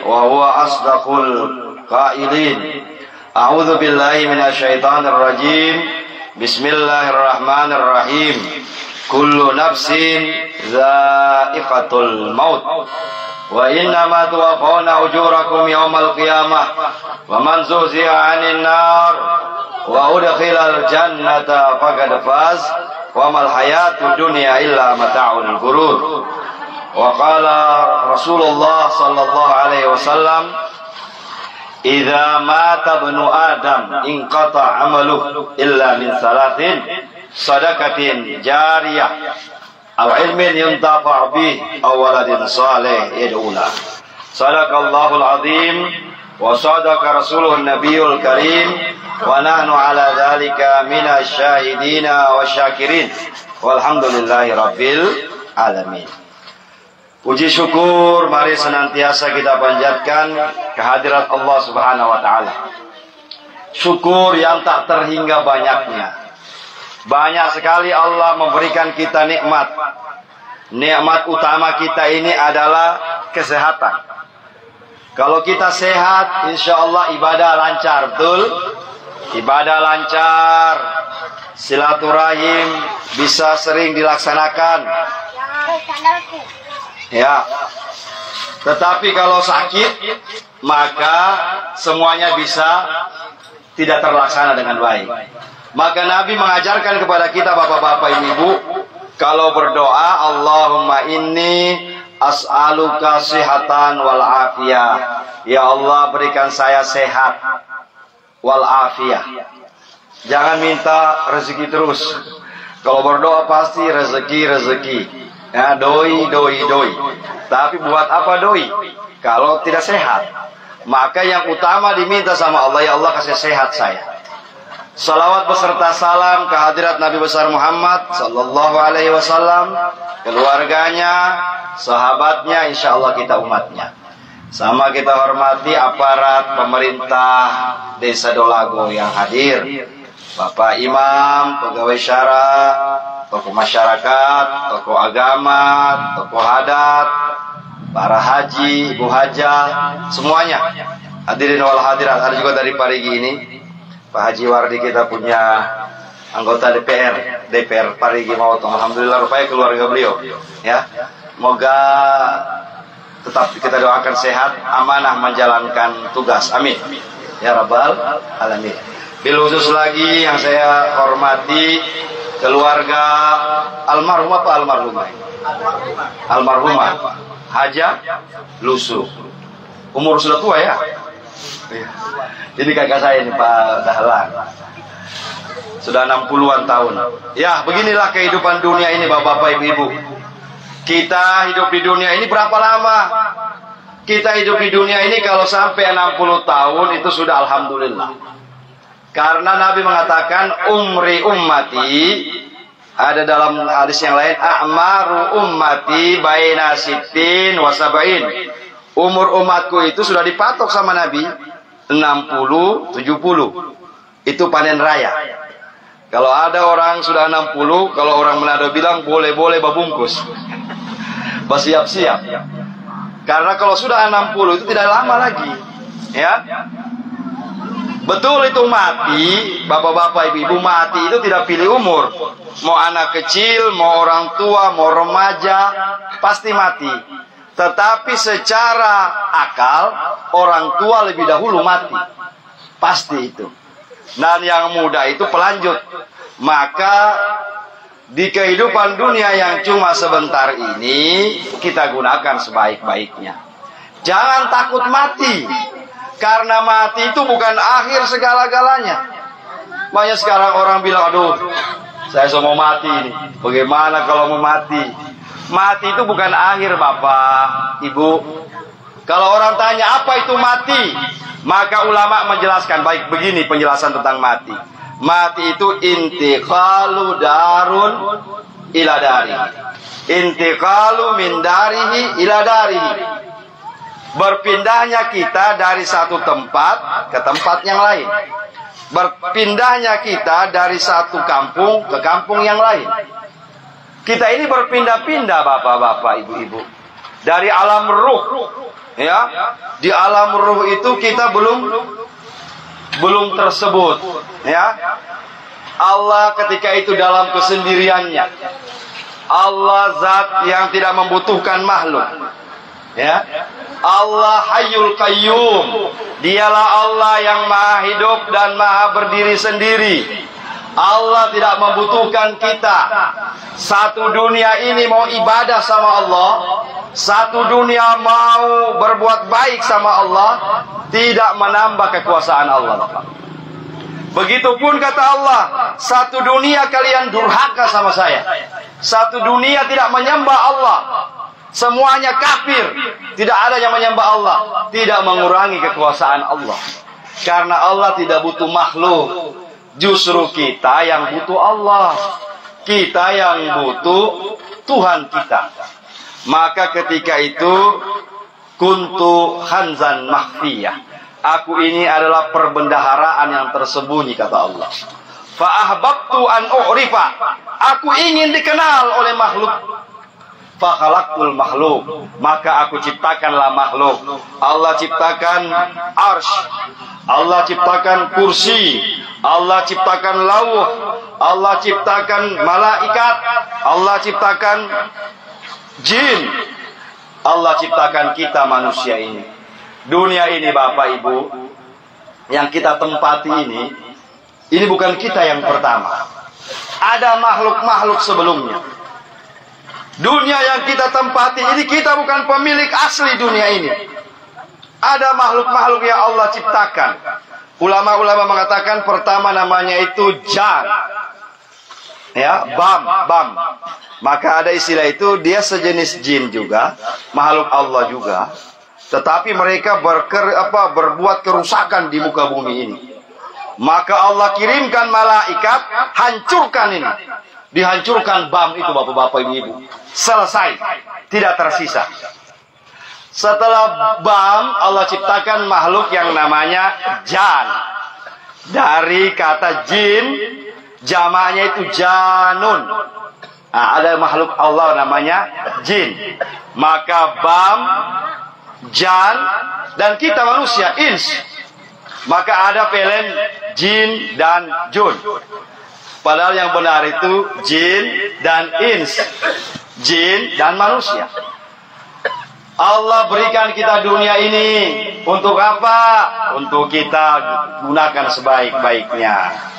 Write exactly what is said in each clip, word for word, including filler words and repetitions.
wa huwa asdaqul qailin. A'udzu billahi minasyaitonir rajim. Bismillahirrahmanirrahim. Kullu nafsin dha'iqatul maut. Wa innama tuwaffawna ujurakum yawmal qiyamah. Wa man zuhziha 'anil nar wa udkhilal jannata faqad faz. Wa mal hayatud dunya illa mata'ul ghurur. Wa qala Rasulullah sallallahu alaihi wasallam, idza mata ibnu adam inqata 'amaluhu illa min salatin, sadaqatin jariyah aw ilmin yuntafa' bih aw waladin salih yad'u lah. Sadaqallahul azim wa sadaqa rasuluhun nabiyul karim wa nahnu ala dzalika minasy syahidina wasyakirin walhamdulillahi rabbil alamin. Puji syukur mari senantiasa kita panjatkan kehadirat Allah Subhanahu wa taala. Syukur yang tak terhingga banyaknya. Banyak sekali Allah memberikan kita nikmat. Nikmat utama kita ini adalah kesehatan. Kalau kita sehat, insya Allah ibadah lancar, betul? Ibadah lancar, silaturahim bisa sering dilaksanakan. Ya, tetapi kalau sakit, maka semuanya bisa tidak terlaksana dengan baik. Maka Nabi mengajarkan kepada kita bapak-bapak ibu, kalau berdoa, Allahumma inni as'aluka sihatan wal afiyah. Ya Allah, berikan saya sehat wal afiyah. Jangan minta rezeki terus. Kalau berdoa pasti rezeki, rezeki. Ya, doi, doi, doi. Tapi buat apa doi? Kalau tidak sehat. Maka yang utama diminta sama Allah, ya Allah kasih sehat saya. Salawat beserta salam kehadirat Nabi besar Muhammad sallallahu alaihi wasallam, keluarganya, sahabatnya, insya Allah kita umatnya. Sama kita hormati aparat pemerintah Desa Dolago yang hadir, Bapak Imam, pegawai syara, tokoh masyarakat, tokoh agama, tokoh adat, para haji, ibu hajah, semuanya hadirin wal hadirat. Ada juga dari Parigi ini Pak Haji Wardi, kita punya anggota D P R D P R Parigi Mawotong. Alhamdulillah rupanya keluarga beliau ya. Moga tetap kita doakan sehat, amanah menjalankan tugas, amin ya rabbal alamin. Bil khusus lagi yang saya hormati keluarga almarhumah apa almarhumah? Almarhumah Haja Lusu. Umur sudah tua ya? Ini kakak saya ini Pak Dahlan. Sudah enam puluhan tahun. Ya, beginilah kehidupan dunia ini bapak-bapak ibu-ibu. Kita hidup di dunia ini berapa lama? Kita hidup di dunia ini kalau sampai enam puluh tahun itu sudah alhamdulillah. Karena Nabi mengatakan umri ummati, ada dalam hadis yang lain, a'maru ummati baina sittin wa sab'in. Umur umatku itu sudah dipatok sama Nabi enam puluh, tujuh puluh. Itu panen raya. Kalau ada orang sudah enam puluh, kalau orang Manado bilang boleh-boleh babungkus. Bersiap-siap. Karena kalau sudah enam puluh itu tidak lama lagi. Ya. Betul itu mati, bapak-bapak ibu-ibu, mati itu tidak pilih umur. Mau anak kecil, mau orang tua, mau remaja, pasti mati. Tetapi secara akal, orang tua lebih dahulu mati. Pasti itu. Dan yang muda itu pelanjut. Maka di kehidupan dunia yang cuma sebentar ini, kita gunakan sebaik-baiknya. Jangan takut mati. Karena mati itu bukan akhir segala-galanya. Banyak sekarang orang bilang, aduh, saya mau mati ini. Bagaimana kalau mau mati? Mati itu bukan akhir bapak, ibu. Kalau orang tanya apa itu mati, maka ulama menjelaskan, baik begini penjelasan tentang mati. Mati itu intiqalu darun ila dari. Intiqalu min darihi ila darihi. Berpindahnya kita dari satu tempat ke tempat yang lain. Berpindahnya kita dari satu kampung ke kampung yang lain. Kita ini berpindah-pindah bapak-bapak, ibu-ibu. Dari alam ruh Ya, di alam ruh itu kita belum belum tersebut. Ya, Allah ketika itu dalam kesendiriannya. Allah zat yang tidak membutuhkan makhluk. Ya, Allah Hayyul Qayyum. Dialah Allah yang maha hidup dan maha berdiri sendiri. Allah tidak membutuhkan kita. Satu dunia ini mau ibadah sama Allah, satu dunia mau berbuat baik sama Allah, tidak menambah kekuasaan Allah. Begitupun kata Allah, satu dunia kalian durhaka sama saya, satu dunia tidak menyembah Allah, semuanya kafir, tidak ada yang menyembah Allah, tidak mengurangi kekuasaan Allah. Karena Allah tidak butuh makhluk. Justru kita yang butuh Allah, kita yang butuh Tuhan kita. Maka ketika itu kuntu khanzan makhfiyah, aku ini adalah perbendaharaan yang tersembunyi, kata Allah. Fa ahbabtu an u'rifa, aku ingin dikenal oleh makhluk. Fa khalaqtul makhluk, maka aku ciptakanlah makhluk. Allah ciptakan arsy, Allah ciptakan kursi, Allah ciptakan lauh, Allah ciptakan malaikat, Allah ciptakan jin, Allah ciptakan kita manusia ini. Dunia ini Bapak Ibu yang kita tempati ini, ini bukan kita yang pertama. Ada makhluk-makhluk sebelumnya. Dunia yang kita tempati ini, kita bukan pemilik asli dunia ini. Ada makhluk-makhluk yang Allah ciptakan. Ulama-ulama mengatakan pertama namanya itu jan. Ya, bam, bam. Maka ada istilah itu, dia sejenis jin juga, makhluk Allah juga. Tetapi mereka berker, apa, berbuat kerusakan di muka bumi ini. Maka Allah kirimkan malaikat, hancurkan ini. Dihancurkan bam itu bapak-bapak ibu-ibu. Selesai, tidak tersisa. Setelah bam, Allah ciptakan makhluk yang namanya jan. Dari kata jin, jamaknya itu janun. Nah, ada makhluk Allah namanya jin. Maka bam, jan, dan kita manusia, ins. Maka ada film jin dan jun. Padahal yang benar itu jin dan ins, jin dan manusia. Allah berikan kita dunia ini untuk apa? Untuk kita gunakan sebaik-baiknya.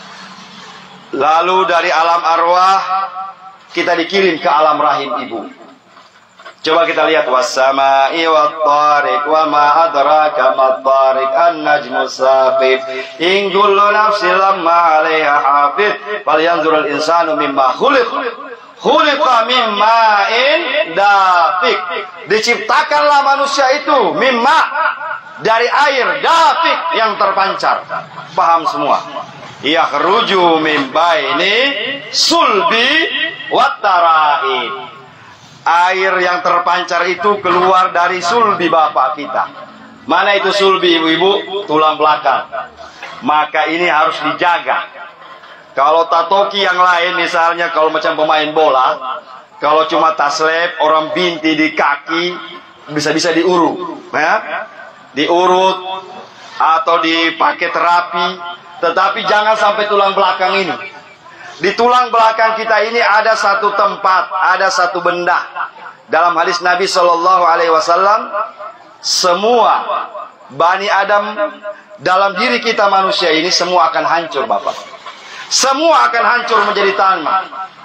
Lalu dari alam arwah kita dikirim ke alam rahim ibu. Coba kita lihat, was-sama'i wat-tariq wa ma adraka mat-tariq an-najmu saqib in kullu nafsin lamma 'alaiha hafiz falyanzurul insanu mimma khuliq khuliqa min ma'in dafiq. Diciptakanlah manusia itu mimma, dari air dafiq yang terpancar. Paham semua? Yakhruju min baini sulbi wat tara'ib. Air yang terpancar itu keluar dari sulbi bapak kita. Mana itu sulbi ibu-ibu? Tulang belakang. Maka ini harus dijaga. Kalau tatoki yang lain misalnya, kalau macam pemain bola, kalau cuma taslep, orang binti di kaki, bisa-bisa diurut, ya? Diurut atau dipakai terapi. Tetapi jangan sampai tulang belakang ini. Di tulang belakang kita ini ada satu tempat, ada satu benda. Dalam hadis Nabi Shallallahu Alaihi Wasallam, semua Bani Adam dalam diri kita manusia ini semua akan hancur, Bapak. Semua akan hancur menjadi tanah.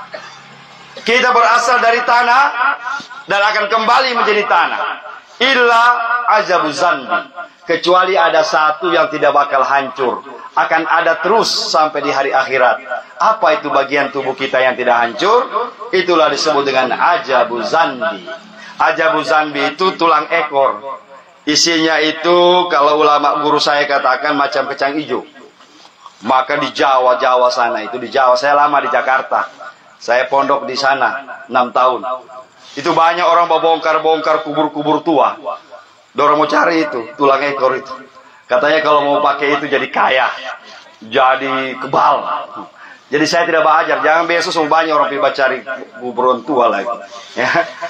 Kita berasal dari tanah dan akan kembali menjadi tanah. Illa ajabu zanbi, kecuali ada satu yang tidak bakal hancur, akan ada terus sampai di hari akhirat. Apa itu bagian tubuh kita yang tidak hancur? Itulah disebut dengan ajabu zanbi. Ajabu zanbi itu tulang ekor. Isinya itu kalau ulama guru saya katakan macam kacang hijau. Maka di Jawa, Jawa sana itu, di Jawa, saya lama di Jakarta. Saya pondok di sana enam tahun. Itu banyak orang bongkar-bongkar kubur-kubur tua. Dorong mau cari itu, tulang ekor itu. Katanya kalau mau pakai itu jadi kaya, jadi kebal. Jadi saya tidak belajar. Jangan besok semua banyak orang pergi cari kuburan tua lagi. Ya.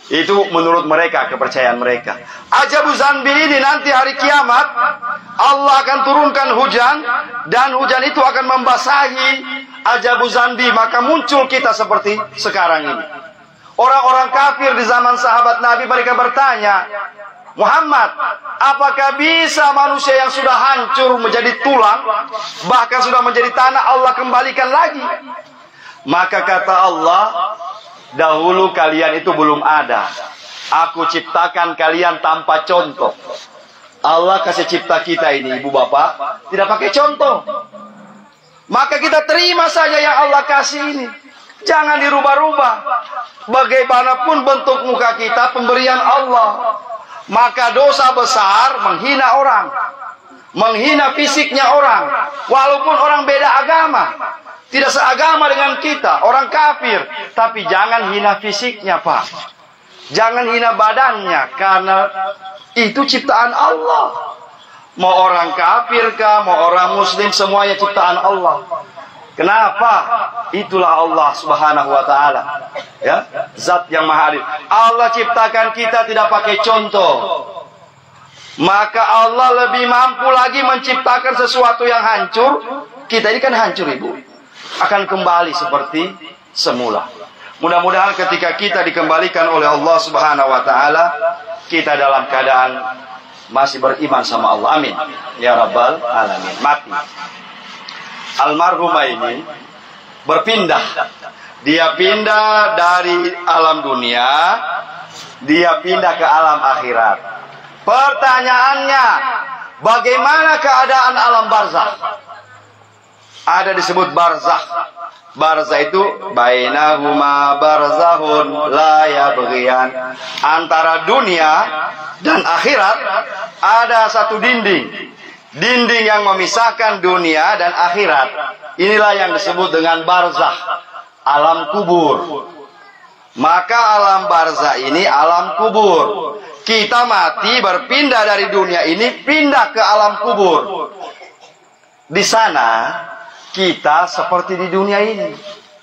Itu menurut mereka, kepercayaan mereka. Ajabu zanbi ini nanti hari kiamat Allah akan turunkan hujan, dan hujan itu akan membasahi ajabu zanbi, maka muncul kita seperti sekarang ini. Orang-orang kafir di zaman sahabat Nabi, mereka bertanya, Muhammad, apakah bisa manusia yang sudah hancur menjadi tulang, bahkan sudah menjadi tanah, Allah kembalikan lagi? Maka kata Allah, dahulu kalian itu belum ada. Aku ciptakan kalian tanpa contoh. Allah kasih cipta kita ini, ibu bapak, tidak pakai contoh. Maka kita terima saja yang Allah kasih ini. Jangan dirubah-rubah. Bagaimanapun bentuk muka kita, pemberian Allah. Maka dosa besar menghina orang, menghina fisiknya orang, walaupun orang beda agama, tidak seagama dengan kita, orang kafir. Tapi jangan hina fisiknya, Pak. Jangan hina badannya, karena itu ciptaan Allah. Mau orang kafir kah, mau orang muslim, semuanya ciptaan Allah. Kenapa? Itulah Allah subhanahu wa ta'ala, ya, zat yang maha adil. Allah ciptakan kita tidak pakai contoh. Maka Allah lebih mampu lagi menciptakan sesuatu yang hancur. Kita ini kan hancur, ibu, akan kembali seperti semula. Mudah-mudahan ketika kita dikembalikan oleh Allah subhanahu wa ta'ala, kita dalam keadaan masih beriman sama Allah. Amin ya rabbal alamin. Mati. Almarhumah ini berpindah. Dia pindah dari alam dunia, dia pindah ke alam akhirat. Pertanyaannya, bagaimana keadaan alam barzakh? Ada disebut barzakh. Barzakh itu bainahuma barzakhun la yabghiyan. Antara dunia dan akhirat ada satu dinding. Dinding yang memisahkan dunia dan akhirat. Inilah yang disebut dengan barzakh, alam kubur. Maka alam barzakh ini alam kubur. Kita mati berpindah dari dunia ini, pindah ke alam kubur. Di sana kita seperti di dunia ini.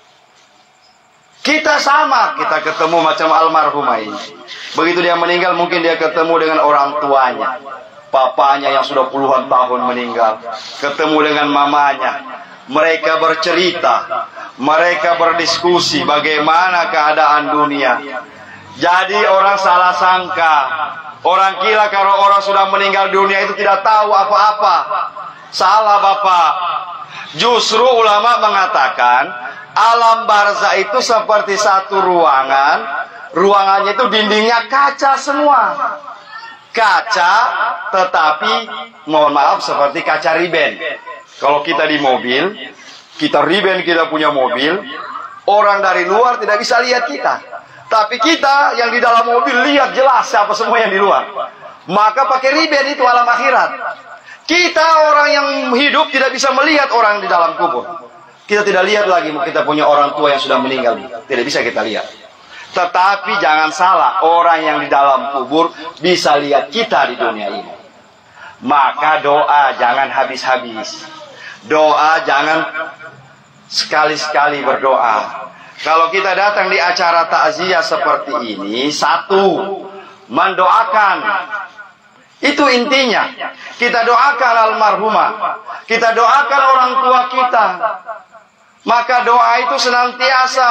Kita sama, kita ketemu macam almarhumah ini. Begitu dia meninggal, mungkin dia ketemu dengan orang tuanya, papanya yang sudah puluhan tahun meninggal, ketemu dengan mamanya. Mereka bercerita, mereka berdiskusi bagaimana keadaan dunia. Jadi orang salah sangka, orang kira kalau orang sudah meninggal dunia itu tidak tahu apa-apa. Salah Bapak. Justru ulama mengatakan alam barzakh itu seperti satu ruangan. Ruangannya itu dindingnya kaca semua. Kaca, tetapi mohon maaf seperti kaca riben. Kalau kita di mobil, kita riben, kita punya mobil, orang dari luar tidak bisa lihat kita. Tapi kita yang di dalam mobil lihat jelas siapa semua yang di luar. Maka pakai riben itu alam akhirat. Kita orang yang hidup tidak bisa melihat orang di dalam kubur. Kita tidak lihat lagi, kita punya orang tua yang sudah meninggal, tidak bisa kita lihat. Tetapi jangan salah, orang yang di dalam kubur bisa lihat kita di dunia ini. Maka doa jangan habis-habis. Doa jangan sekali-sekali berdoa. Kalau kita datang di acara takziah seperti ini, satu, mendoakan. Itu intinya. Kita doakan almarhumah. Kita doakan orang tua kita. Maka doa itu senantiasa.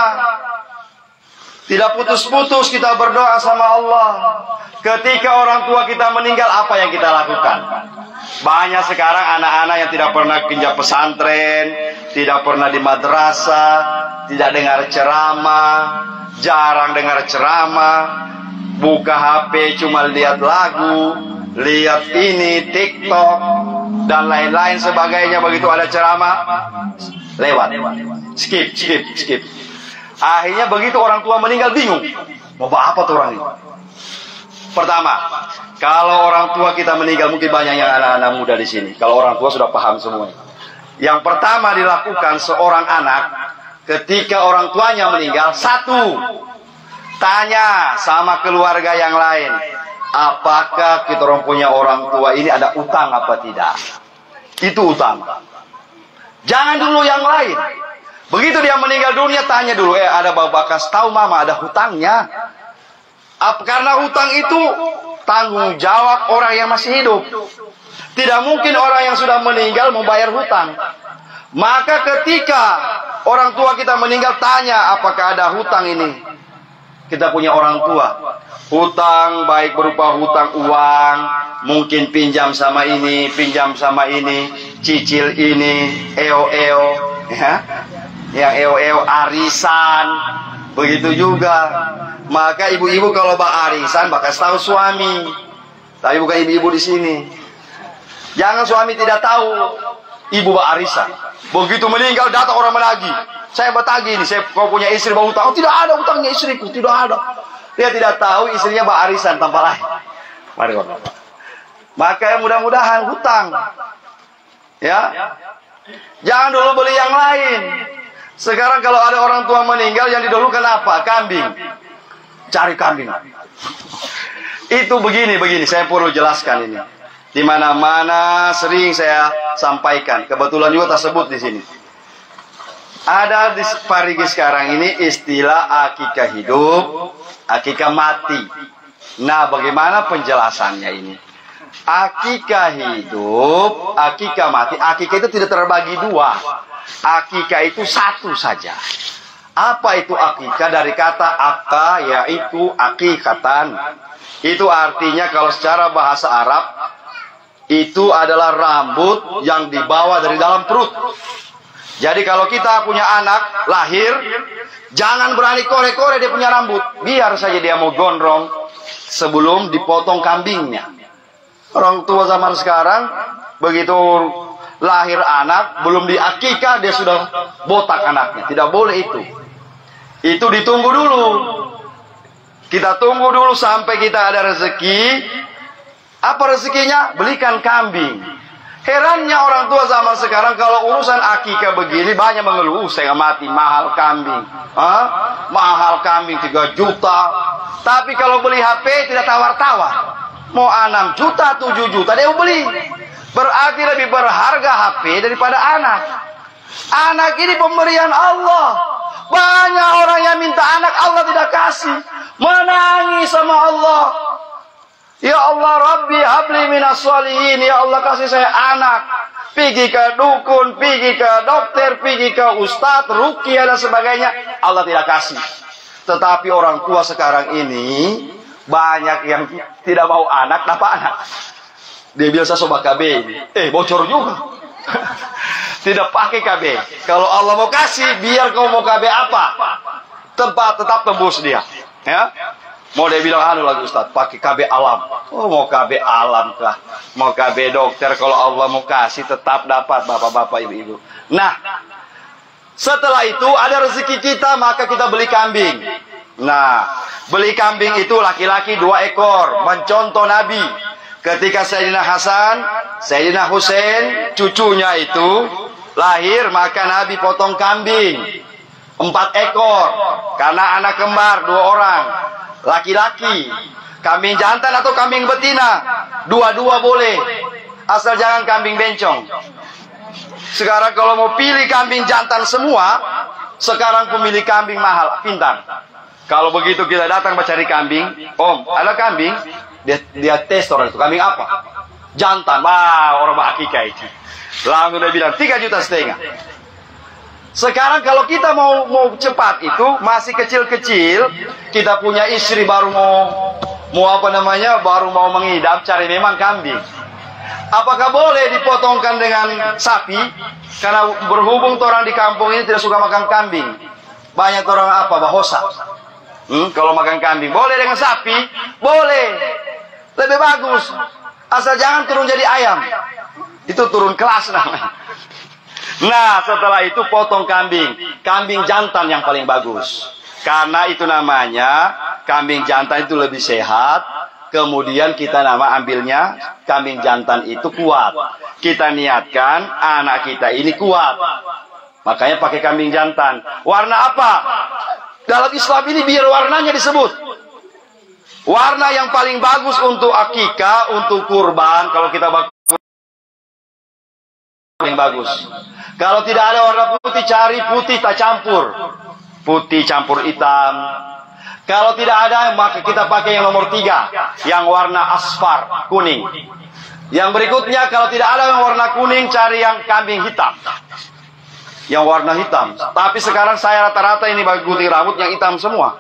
Tidak putus-putus kita berdoa sama Allah. Ketika orang tua kita meninggal, apa yang kita lakukan? Banyak sekarang anak-anak yang tidak pernah kinjak pesantren, tidak pernah di madrasah, tidak dengar ceramah, jarang dengar ceramah, buka H P cuma lihat lagu, lihat ini, TikTok, dan lain-lain sebagainya. Begitu ada ceramah, lewat, skip, skip, skip. Akhirnya begitu orang tua meninggal, bingung mau apa tuh orang ini. Pertama, kalau orang tua kita meninggal, mungkin banyak yang anak-anak muda di sini. Kalau orang tua sudah paham semuanya. Yang pertama dilakukan seorang anak ketika orang tuanya meninggal, satu, tanya sama keluarga yang lain, apakah kita orang punya orang tua ini ada utang apa tidak? Itu utang. Jangan dulu yang lain. Begitu dia meninggal dunia, tanya dulu, eh ada bapak kas tahu mama ada hutangnya? Apa? Karena hutang itu tanggung jawab orang yang masih hidup. Tidak mungkin orang yang sudah meninggal membayar hutang. Maka ketika orang tua kita meninggal, tanya apakah ada hutang ini. Kita punya orang tua. Hutang baik berupa hutang uang, mungkin pinjam sama ini, pinjam sama ini, cicil ini, eo-eo, ya. Yang eo-eo arisan. Begitu juga. Maka ibu-ibu kalau bak arisan bakal tahu suami. Tapi bukan ibu-ibu di sini. Jangan suami tidak tahu ibu bak arisan. Begitu meninggal datang orang menagih. Saya bertagih ini, saya kau punya istri bawa hutang. Oh, tidak ada hutangnya istriku, tidak ada. Dia tidak tahu istrinya bak arisan tanpa lain. Mari Bapak. Maka mudah-mudahan hutang. Ya. Jangan dulu beli yang lain. Sekarang kalau ada orang tua meninggal yang didahulukan apa? Kambing. Cari kambing. Itu begini, begini. Saya perlu jelaskan ini. Di mana-mana sering saya sampaikan. Kebetulan juga tersebut di sini. Ada di Parigi sekarang ini istilah akikah hidup, akikah mati. Nah, bagaimana penjelasannya ini? Akikah hidup, akikah mati. Akikah itu tidak terbagi dua. Akikah itu satu saja. Apa itu akikah? Dari kata akka, yaitu akikatan. Itu artinya kalau secara bahasa Arab, itu adalah rambut yang dibawa dari dalam perut. Jadi kalau kita punya anak lahir, jangan berani kore-kore dia punya rambut. Biar saja dia mau gondrong sebelum dipotong kambingnya. Orang tua zaman sekarang, begitu lahir anak, belum diakikah dia sudah botak anaknya. Tidak boleh itu. Itu ditunggu dulu. Kita tunggu dulu sampai kita ada rezeki. Apa rezekinya? Belikan kambing. Herannya orang tua zaman sekarang kalau urusan akikah begini banyak mengeluh, saya mati mahal kambing. Hah? Mahal kambing tiga juta. Tapi kalau beli H P tidak tawar-tawar. Mau enam juta, tujuh juta dia beli. Berarti lebih berharga H P daripada anak. Anak ini pemberian Allah. Banyak orang yang minta anak Allah tidak kasih. Menangis sama Allah. Ya Allah Rabbi habli minas sholihin. Ya Allah kasih saya anak. Pergi ke dukun, pergi ke dokter, pergi ke ustadz, ruqyah dan sebagainya. Allah tidak kasih. Tetapi orang tua sekarang ini banyak yang tidak mau anak, dapat anak. Dia bilang saya sobat K B. Eh bocor juga. Tidak pakai K B. Kalau Allah mau kasih, biar kau mau K B apa? Tempat tetap tembus dia. Ya. Mau dia bilang anu lagi Ustaz, pakai K B alam. Oh mau K B alam kah? Mau K B dokter, kalau Allah mau kasih tetap dapat bapak-bapak ibu-ibu. Nah, setelah itu ada rezeki kita, maka kita beli kambing. Nah, beli kambing itu laki-laki dua ekor, mencontoh Nabi. Ketika Sayyidina Hasan, Sayyidina Husain, cucunya itu lahir, maka Nabi potong kambing empat ekor, karena anak kembar dua orang. Laki-laki, kambing jantan atau kambing betina, dua-dua boleh, asal jangan kambing bencong. Sekarang kalau mau pilih kambing jantan semua, sekarang pemilih kambing mahal, pintar. Kalau begitu kita datang mencari kambing, Om, ada kambing, dia, dia tes orang itu, kambing apa? Jantan, wah orang akikah itu. Langsung dia bilang tiga juta setengah. Sekarang kalau kita mau mau cepat itu masih kecil-kecil, kita punya istri baru mau mau apa namanya baru mau mengidap, cari memang kambing. Apakah boleh dipotongkan dengan sapi? Karena berhubung orang di kampung ini tidak suka makan kambing. Banyak orang apa bahosa. Hmm, kalau makan kambing boleh dengan sapi, boleh. Lebih bagus. Asal jangan turun jadi ayam. Itu turun kelas namanya. Nah, setelah itu potong kambing. Kambing jantan yang paling bagus. Karena itu namanya, kambing jantan itu lebih sehat. Kemudian kita nama ambilnya, kambing jantan itu kuat. Kita niatkan, anak kita ini kuat. Makanya pakai kambing jantan. Warna apa? Dalam Islam ini biar warnanya disebut. Warna yang paling bagus untuk akikah, untuk kurban. Kalau kita bakal paling bagus. Kalau tidak ada warna putih, cari putih tak campur. Putih campur hitam. Kalau tidak ada, maka kita pakai yang nomor tiga, yang warna asfar, kuning. Yang berikutnya, kalau tidak ada yang warna kuning, cari yang kambing hitam, yang warna hitam. Tapi sekarang saya rata-rata ini bagi gunting rambut yang hitam semua.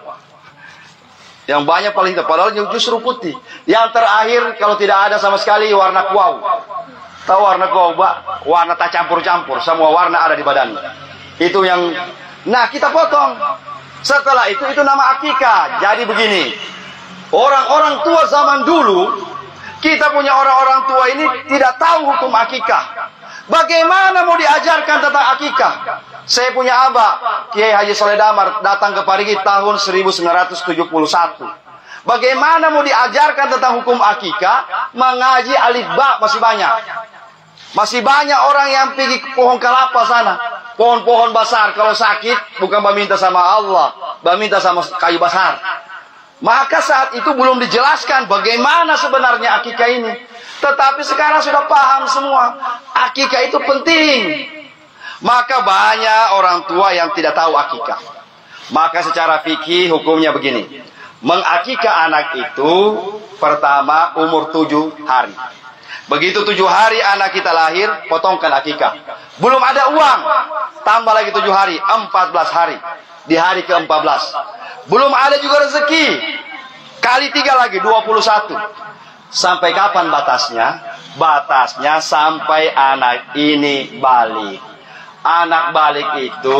Yang banyak paling hitam, padahal justru putih. Yang terakhir, kalau tidak ada sama sekali, warna kuau. Tahu warna kuau, Pak? Warna tak campur-campur, semua warna ada di badannya. Itu yang, nah kita potong. Setelah itu, itu nama akikah. Jadi begini, orang-orang tua zaman dulu, kita punya orang-orang tua ini tidak tahu hukum akikah. Bagaimana mau diajarkan tentang akikah? Saya punya abah, Kiai Haji Soleh Damar, datang ke Parigi tahun seribu sembilan ratus tujuh puluh satu. Bagaimana mau diajarkan tentang hukum akikah? Mengaji alif ba masih banyak. Masih banyak orang yang pergi ke pohon kelapa sana. Pohon-pohon besar, kalau sakit, bukan meminta sama Allah, meminta sama kayu besar. Maka saat itu belum dijelaskan bagaimana sebenarnya akikah ini. Tetapi sekarang sudah paham semua. Akikah itu penting. Maka banyak orang tua yang tidak tahu akikah. Maka secara fikih hukumnya begini. Mengakikah anak itu pertama umur tujuh hari. Begitu tujuh hari anak kita lahir, potongkan akikah. Belum ada uang, tambah lagi tujuh hari, empat belas hari. Di hari ke empat belas. Belum ada juga rezeki. Kali tiga lagi, dua puluh satu. Sampai kapan batasnya? Batasnya sampai anak ini balik. Anak balik itu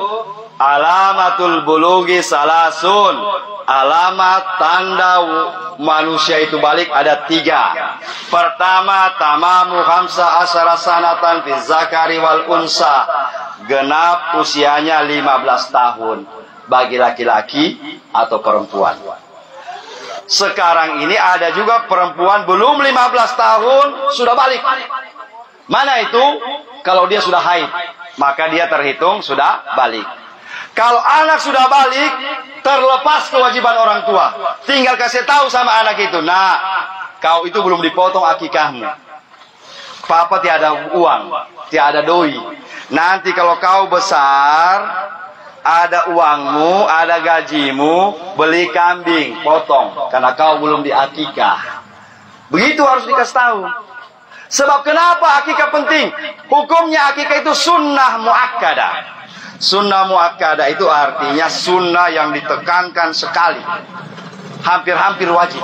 alamatul bulugi salasun. Alamat tanda manusia itu balik ada tiga. Pertama, tamamu khamsa asyara sanatan fi zakari wal unsa. Genap usianya lima belas tahun bagi laki-laki atau perempuan. Sekarang ini ada juga perempuan belum lima belas tahun sudah balik. Mana itu? Kalau dia sudah haid, maka dia terhitung sudah balik. Kalau anak sudah balik, terlepas kewajiban orang tua. Tinggal kasih tahu sama anak itu, nah, kau itu belum dipotong akikahmu. Papa tiada uang, tiada doi. Nanti kalau kau besar, ada uangmu, ada gajimu, beli kambing, potong. Karena kau belum diakikah. Begitu harus dikasih tahu. Sebab kenapa akikah penting? Hukumnya akikah itu sunnah muakkadah. Sunnah muakkadah itu artinya sunnah yang ditekankan sekali. Hampir-hampir wajib.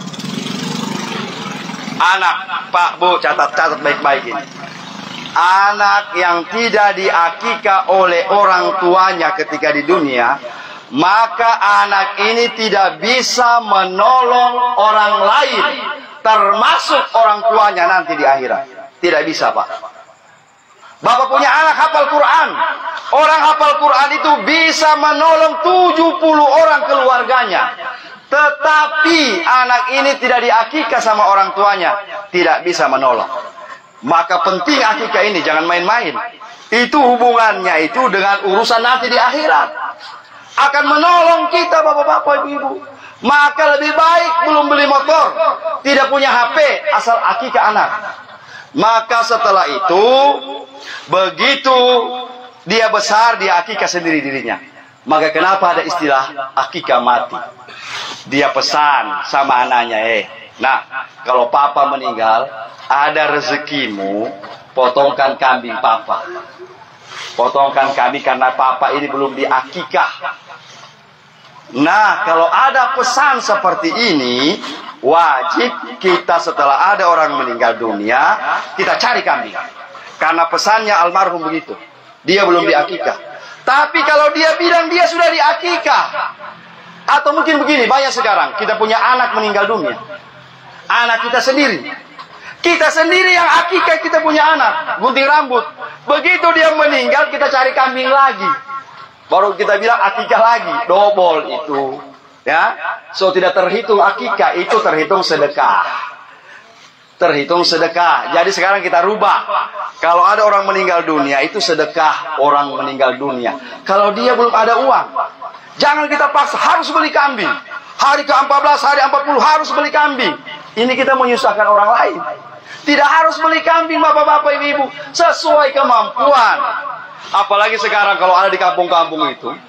Anak, Pak, Bu, catat-catat baik-baik ini. Anak yang tidak diakikah oleh orang tuanya ketika di dunia, maka anak ini tidak bisa menolong orang lain, termasuk orang tuanya nanti di akhirat. Tidak bisa, Pak. Bapak punya anak hafal Quran. Orang hafal Quran itu bisa menolong tujuh puluh orang keluarganya. Tetapi anak ini tidak diakikah sama orang tuanya, tidak bisa menolong. Maka penting akikah ini, jangan main-main. Itu hubungannya itu dengan urusan nanti di akhirat. Akan menolong kita bapak-bapak, ibu-ibu. Maka lebih baik belum beli motor, tidak punya H P, asal akikah anak. Maka setelah itu, begitu dia besar, dia akikah sendiri dirinya. Maka kenapa ada istilah akikah mati? Dia pesan sama anaknya, eh, nah, kalau papa meninggal, ada rezekimu, potongkan kambing papa. Potongkan kambing karena papa ini belum diakikah. Nah, kalau ada pesan seperti ini, wajib kita setelah ada orang meninggal dunia, kita cari kambing. Karena pesannya almarhum begitu. Dia belum diakikah. Tapi kalau dia bilang dia sudah diakikah, atau mungkin begini, banyak sekarang kita punya anak meninggal dunia, anak kita sendiri, kita sendiri yang akikah, kita punya anak gunting rambut. Begitu dia meninggal, kita cari kambing lagi, baru kita bilang akikah lagi, double itu, ya. So tidak terhitung akikah, itu terhitung sedekah. Terhitung sedekah. Jadi sekarang kita rubah. Kalau ada orang meninggal dunia, itu sedekah orang meninggal dunia. Kalau dia belum ada uang, jangan kita paksa harus beli kambing. Hari ke empat belas, hari empat puluh harus beli kambing. Ini kita menyusahkan orang lain. Tidak harus beli kambing, bapak-bapak, ibu-ibu, sesuai kemampuan. Apalagi sekarang kalau ada di kampung-kampung itu,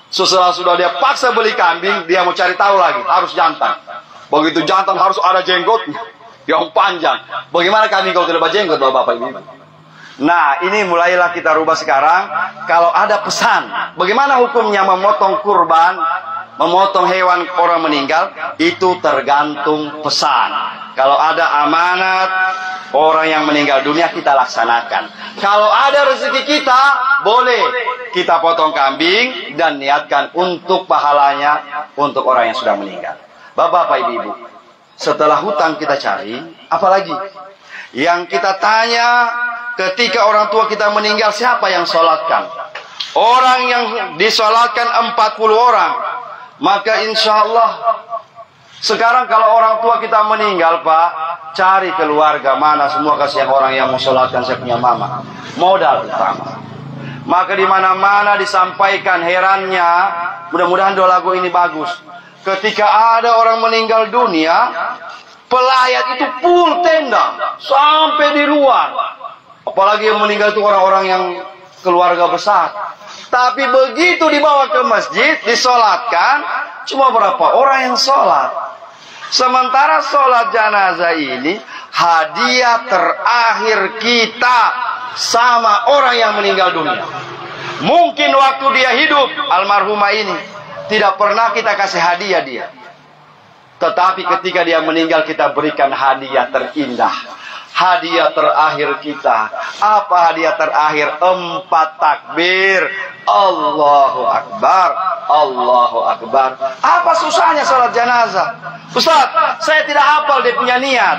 Setelah sudah dia paksa beli kambing, dia mau cari tahu lagi, harus jantan. Begitu jantan harus ada jenggotnya yang panjang. Bagaimana kambing kalau tidak berjenggot, Bapak Ibu? Nah, ini mulailah kita rubah sekarang. Kalau ada pesan, bagaimana hukumnya memotong kurban, memotong hewan orang meninggal, itu tergantung pesan. Kalau ada amanat orang yang meninggal dunia, kita laksanakan. Kalau ada rezeki kita, boleh kita potong kambing dan niatkan untuk pahalanya untuk orang yang sudah meninggal. Bapak, Ibu-ibu, setelah hutang kita cari, apalagi yang kita tanya ketika orang tua kita meninggal, siapa yang sholatkan? Orang yang disolatkan empat puluh orang. Maka insya Allah, sekarang kalau orang tua kita meninggal, Pak, cari keluarga mana semua kasihan orang yang mau sholatkan saya punya mama. Modal utama. Maka di mana-mana disampaikan, herannya, mudah-mudahan doa lagu ini bagus. Ketika ada orang meninggal dunia, pelayat itu full tenda sampai di luar. Apalagi yang meninggal itu orang-orang yang keluarga besar. Tapi begitu dibawa ke masjid, disolatkan, cuma berapa orang yang sholat. Sementara sholat jenazah ini hadiah terakhir kita sama orang yang meninggal dunia. Mungkin waktu dia hidup, almarhumah ini, tidak pernah kita kasih hadiah dia. Tetapi ketika dia meninggal, kita berikan hadiah terindah. Hadiah terakhir kita. Apa hadiah terakhir? Empat takbir. Allahu Akbar. Allahu Akbar. Apa susahnya sholat jenazah? Ustaz, saya tidak hafal dia punya niat.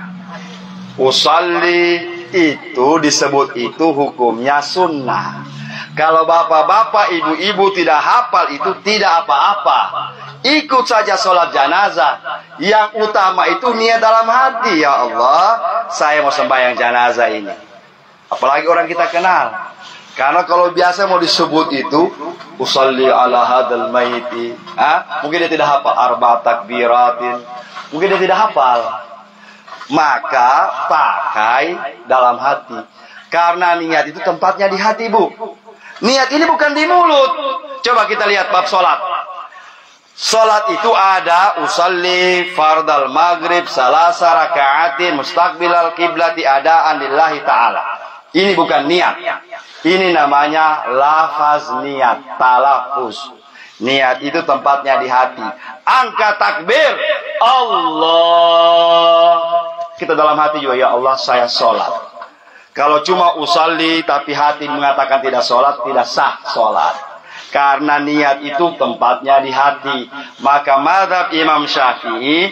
Usalli itu disebut itu hukumnya sunnah. Kalau bapak-bapak, ibu-ibu tidak hafal itu tidak apa-apa. Ikut saja sholat jenazah. Yang utama itu niat dalam hati. Ya Allah, saya mau sembahyang jenazah ini. Apalagi orang kita kenal. Karena kalau biasa mau disebut itu, usalli ala hadal maiti. Ah, mungkin dia tidak hafal arba takbiratin. Mungkin dia tidak hafal. Maka pakai dalam hati. Karena niat itu tempatnya di hati, Bu. Niat ini bukan di mulut. Coba kita lihat bab sholat. Sholat itu ada usalli fardal maghrib salasa raka'atin mustaqbilal kiblati adaan lillahi ta'ala. Ini bukan niat. Ini namanya lafaz niat, talafuz. Niat itu tempatnya di hati. Angkat takbir, Allah. Kita dalam hati juga, ya Allah saya sholat. Kalau cuma usalli tapi hati mengatakan tidak sholat, tidak sah sholat. Karena niat itu tempatnya di hati. Maka mazhab Imam Syafi'i,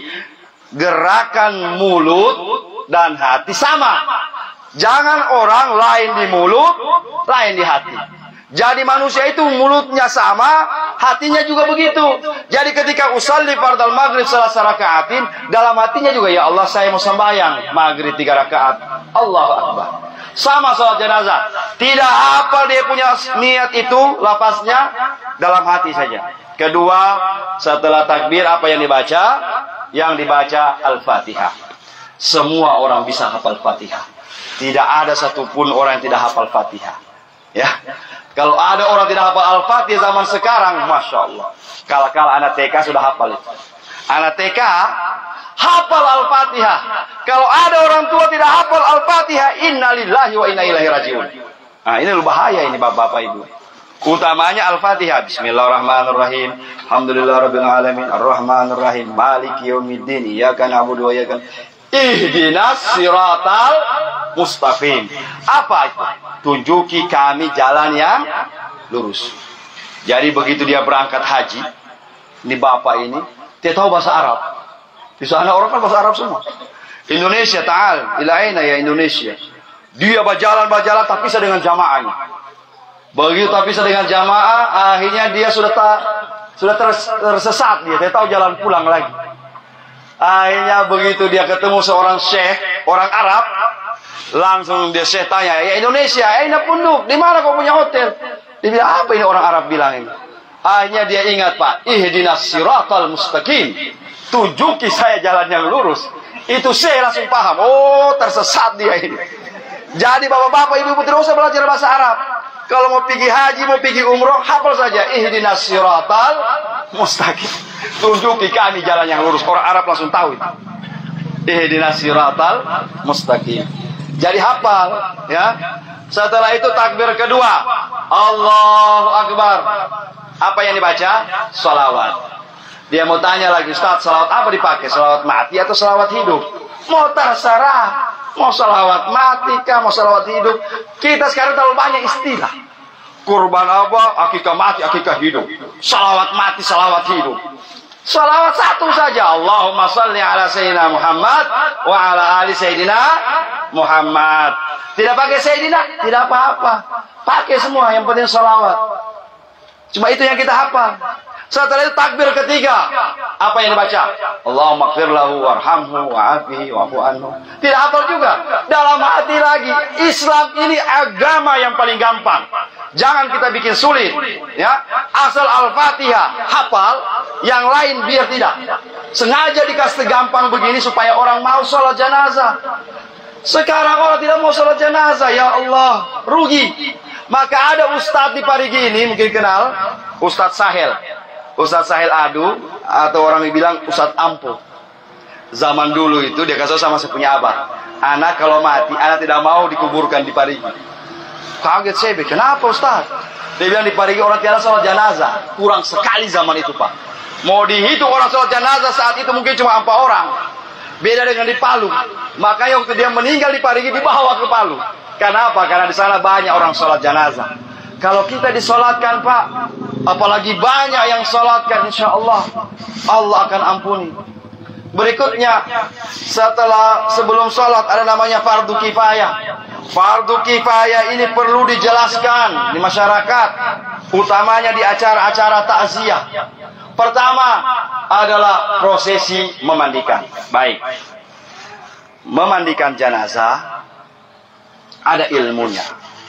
gerakan mulut dan hati sama. Jangan orang lain di mulut, lain di hati. Jadi manusia itu mulutnya sama, hatinya juga begitu. Jadi ketika usalli fardal maghrib salasa raka'atin, dalam hatinya juga, ya Allah saya mau sembahyang maghrib tiga rakaat. Allahu Akbar. Sama sholat jenazah. Tidak hafal dia punya niat itu, lafaznya dalam hati saja. Kedua, setelah takbir apa yang dibaca? Yang dibaca Al-Fatihah. Semua orang bisa hafal Fatihah. Tidak ada satupun orang yang tidak hafal Fatihah. Ya. Kalau ada orang tidak hafal Al-Fatihah zaman sekarang, Masya Allah. Kala-kala anak T K sudah hafal itu. Anak T K hafal Al-Fatihah. Kalau ada orang tua tidak hafal Al-Fatihah, innalillahi wa inna ilaihi rajiun. Nah, ini bahaya ini Bapak-bapak Ibu. Utamanya Al-Fatihah. Bismillahirrahmanirrahim. Alhamdulillahirabbil alamin, arrahmanirrahim, maliki yaumiddin, iyyaka na'budu wa iyyaka ihdinas siratal mustaqim. Apa itu? Tunjuki kami jalan yang lurus. Jadi begitu dia berangkat haji, ini Bapak ini, dia tahu bahasa Arab. Di sana orang kan bahasa Arab semua. Indonesia, ta'al, ila aina ya Indonesia. Dia berjalan-berjalan tapi bisa dengan jamaahnya. Begitu tapi bisa dengan jamaah, akhirnya dia sudah ta, sudah tersesat dia, dia tahu jalan pulang lagi. Akhirnya begitu dia ketemu seorang syekh, orang Arab, langsung dia syekh tanya, ya Indonesia, aina punduk, di mana kau punya hotel? Dia bilang, apa ini orang Arab bilang ini? Akhirnya dia ingat, Pak, ihdinas siratal mustaqim. Tunjuki saya jalan yang lurus. Itu saya langsung paham. Oh, tersesat dia ini. Jadi bapak-bapak, ibu-ibu tidak usah belajar bahasa Arab. Kalau mau pergi haji, mau pergi umroh, hafal saja ihdinas siratal mustaqim. Tunjuki kami jalan yang lurus. Orang Arab langsung tahu itu. Ihdinas siratal mustaqim. Jadi hafal, ya. Setelah itu takbir kedua, Allahu Akbar. Apa yang dibaca? Salawat. Dia mau tanya lagi, Ustaz, salawat apa dipakai? Salawat mati atau salawat hidup? Mau terserah. Mau salawat mati kah, mau salawat hidup. Kita sekarang terlalu banyak istilah. Kurban apa? Akikah mati, akikah hidup. Salawat mati, salawat hidup. Salawat satu saja. Allahumma salli ala Sayyidina Muhammad wa ala ali Sayyidina Muhammad. Tidak pakai Sayyidina, tidak apa-apa. Pakai semua, yang penting salawat. Cuma itu yang kita hafal. Setelah itu takbir ketiga, apa yang dibaca? Allahumma ighfir lahu warhamhu wa'afihi wa'fu anhu. Tidak hafal juga. Dalam hati lagi, Islam ini agama yang paling gampang. Jangan kita bikin sulit, ya. Asal Al-Fatihah hafal, yang lain biar tidak. Sengaja dikasih gampang begini supaya orang mau sholat jenazah. Sekarang orang tidak mau sholat jenazah, ya Allah, rugi. Maka ada ustadz di Parigi ini, mungkin kenal, Ustadz Sahel. Ustadz Sahel Adu, atau orang yang bilang Ustadz Ampuh. Zaman dulu itu dia kasih sama saya punya abah. Anak kalau mati, anak tidak mau dikuburkan di Parigi. Kaget saya, kenapa Ustadz? Dia bilang di Parigi orang tiada sholat jenazah. Kurang sekali zaman itu Pak. Mau dihitung orang sholat jenazah saat itu mungkin cuma empat orang. Beda dengan di Palu. Makanya waktu dia meninggal di Parigi dibawa ke Palu. Kenapa? Karena di sana banyak orang sholat jenazah. Kalau kita disolatkan Pak, apalagi banyak yang sholatkan, insya Allah Allah akan ampuni. Berikutnya, setelah sebelum sholat ada namanya fardu kifayah. Fardu kifayah ini perlu dijelaskan di masyarakat, utamanya di acara-acara takziah. Pertama adalah prosesi memandikan. Baik, memandikan jenazah ada ilmunya,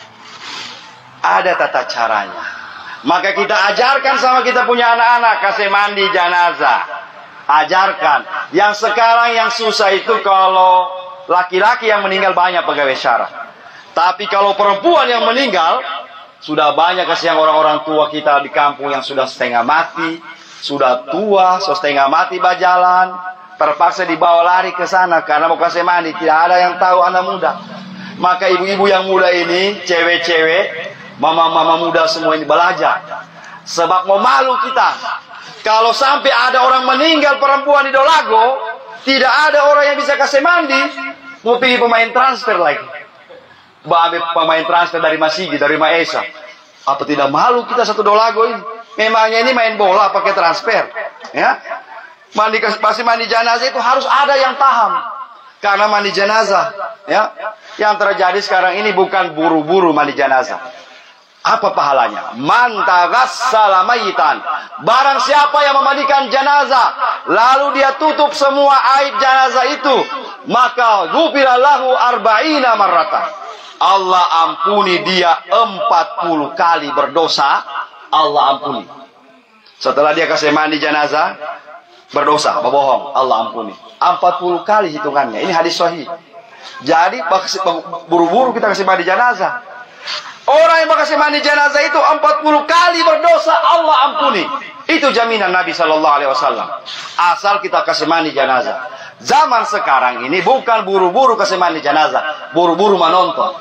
ada tata caranya. Maka kita ajarkan sama kita punya anak-anak, kasih mandi jenazah. Ajarkan. Yang sekarang yang susah itu kalau laki-laki yang meninggal banyak pegawai syarah. Tapi kalau perempuan yang meninggal, sudah banyak kasihan orang-orang tua kita di kampung yang sudah setengah mati, sudah tua, sudah setengah mati berjalan, terpaksa dibawa lari ke sana karena mau kasih mandi. Tidak ada yang tahu anak muda. Maka ibu-ibu yang muda ini, cewek-cewek, mama-mama muda semua ini belajar. Sebab mau malu kita. Kalau sampai ada orang meninggal perempuan di Dolago, tidak ada orang yang bisa kasih mandi, mau pergi pemain transfer lagi. Ambil pemain transfer dari Masigi, dari Maesa. Apa tidak malu kita satu Dolago ini? Memangnya ini main bola pakai transfer, ya? Mandi pasti mandi jenazah itu harus ada yang paham. Karena mandi jenazah, ya. Yang terjadi sekarang ini bukan buru-buru mandi jenazah. Apa pahalanya? Man taghassala mayitan. Barang siapa yang memandikan jenazah, lalu dia tutup semua aib jenazah itu, maka ghufira lahu arba'ina marratan. Allah ampuni dia empat puluh kali berdosa, Allah ampuni. Setelah dia kasih mandi jenazah, berdosa, berbohong, Allah ampuni. empat puluh kali hitungannya. Ini hadis sahih. Jadi buru-buru kita kasih mandi jenazah. Orang yang kasih mandi jenazah itu empat puluh kali berdosa, Allah ampuni. Itu jaminan Nabi Shallallahu Alaihi Wasallam. Asal kita kasih mandi jenazah. Zaman sekarang ini bukan buru-buru kasih mandi jenazah, buru-buru menonton.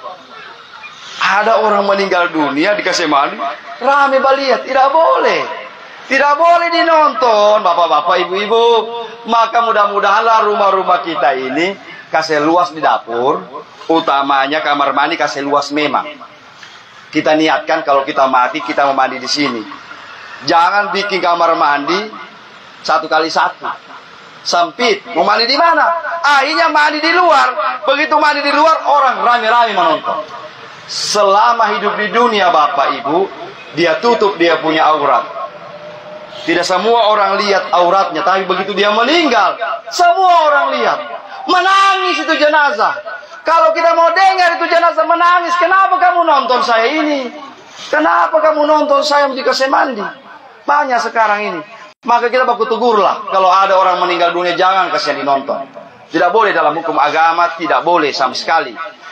Ada orang meninggal dunia dikasih mandi, rame baliat, tidak boleh. Tidak boleh dinonton, bapak-bapak, ibu-ibu. Maka mudah-mudahanlah rumah-rumah kita ini kasih luas di dapur, utamanya kamar mandi kasih luas memang. Kita niatkan kalau kita mati kita mau mandi di sini. Jangan bikin kamar mandi satu kali satu. Sempit. Mau mandi di mana? Akhirnya mandi di luar. Begitu mandi di luar orang rame-rame menonton. Selama hidup di dunia Bapak Ibu, dia tutup dia punya aurat. Tidak semua orang lihat auratnya, tapi begitu dia meninggal, semua orang lihat. Menangis itu jenazah. Kalau kita mau dengar itu jenazah menangis, kenapa kamu nonton saya ini? Kenapa kamu nonton saya jika saya mandi? Banyak sekarang ini. Maka kita baku tegurlah. Kalau ada orang meninggal dunia, jangan kasihan dinonton. Tidak boleh dalam hukum agama, tidak boleh sama sekali.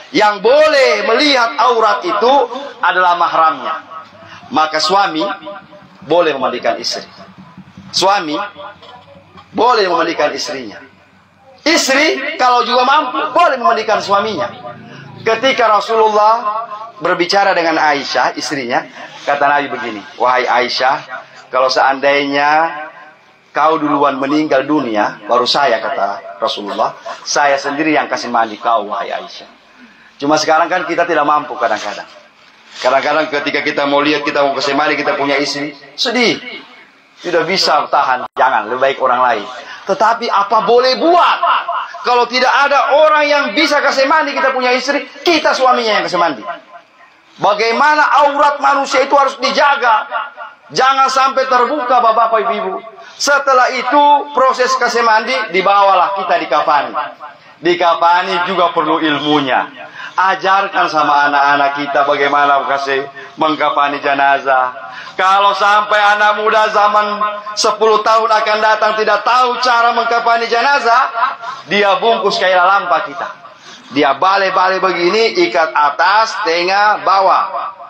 Yang boleh melihat aurat itu adalah mahramnya. Maka suami boleh memandikan istri. Suami boleh memandikan istrinya. Istri kalau juga mampu boleh memandikan suaminya. Ketika Rasulullah berbicara dengan Aisyah, istrinya, kata Nabi begini, wahai Aisyah, kalau seandainya kau duluan meninggal dunia, baru saya, kata Rasulullah, saya sendiri yang kasih mandi kau, wahai Aisyah. Cuma sekarang kan kita tidak mampu kadang-kadang. Kadang-kadang ketika kita mau lihat, kita mau kasih mandi, kita punya istri, sedih. Tidak bisa tahan, jangan, lebih baik orang lain. Tetapi apa boleh buat? Kalau tidak ada orang yang bisa kasih mandi, kita punya istri, kita suaminya yang kasih mandi. Bagaimana aurat manusia itu harus dijaga. Jangan sampai terbuka, bapak-bapak, ibu-ibu. Setelah itu proses kasih mandi, dibawalah kita dikafani. Dikafani juga perlu ilmunya. Ajarkan sama anak-anak kita bagaimana kasih mengkafani jenazah. Kalau sampai anak muda zaman sepuluh tahun akan datang tidak tahu cara mengkafani jenazah, dia bungkus kayak lampa kita. Dia bale-bale begini, ikat atas, tengah, bawah.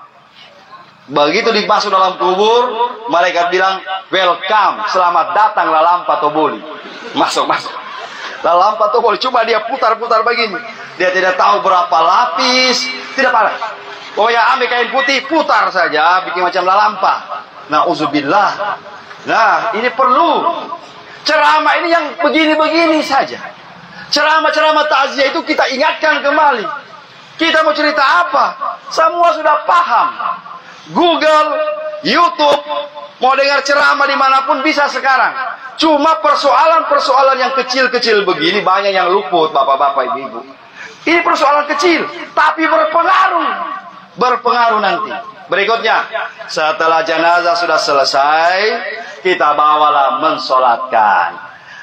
Begitu dimasuk dalam kubur, malaikat bilang, welcome, selamat datang lalampa toboli. Masuk, masuk. Lalampa toboli, cuma dia putar-putar begini. Dia tidak tahu berapa lapis, tidak parah. Pokoknya ambil kain putih, putar saja, bikin macam lalampa. Na'udzubillah. Nah, ini perlu. Ceramah ini yang begini-begini saja. Ceramah-ceramah takziah itu kita ingatkan kembali. Kita mau cerita apa? Semua sudah paham. Google, YouTube, mau dengar ceramah dimanapun bisa sekarang. Cuma persoalan-persoalan yang kecil-kecil begini banyak yang luput, bapak-bapak, ibu-ibu. Ini persoalan kecil, tapi berpengaruh. Berpengaruh nanti. Berikutnya, setelah jenazah sudah selesai, kita bawalah mensolatkan.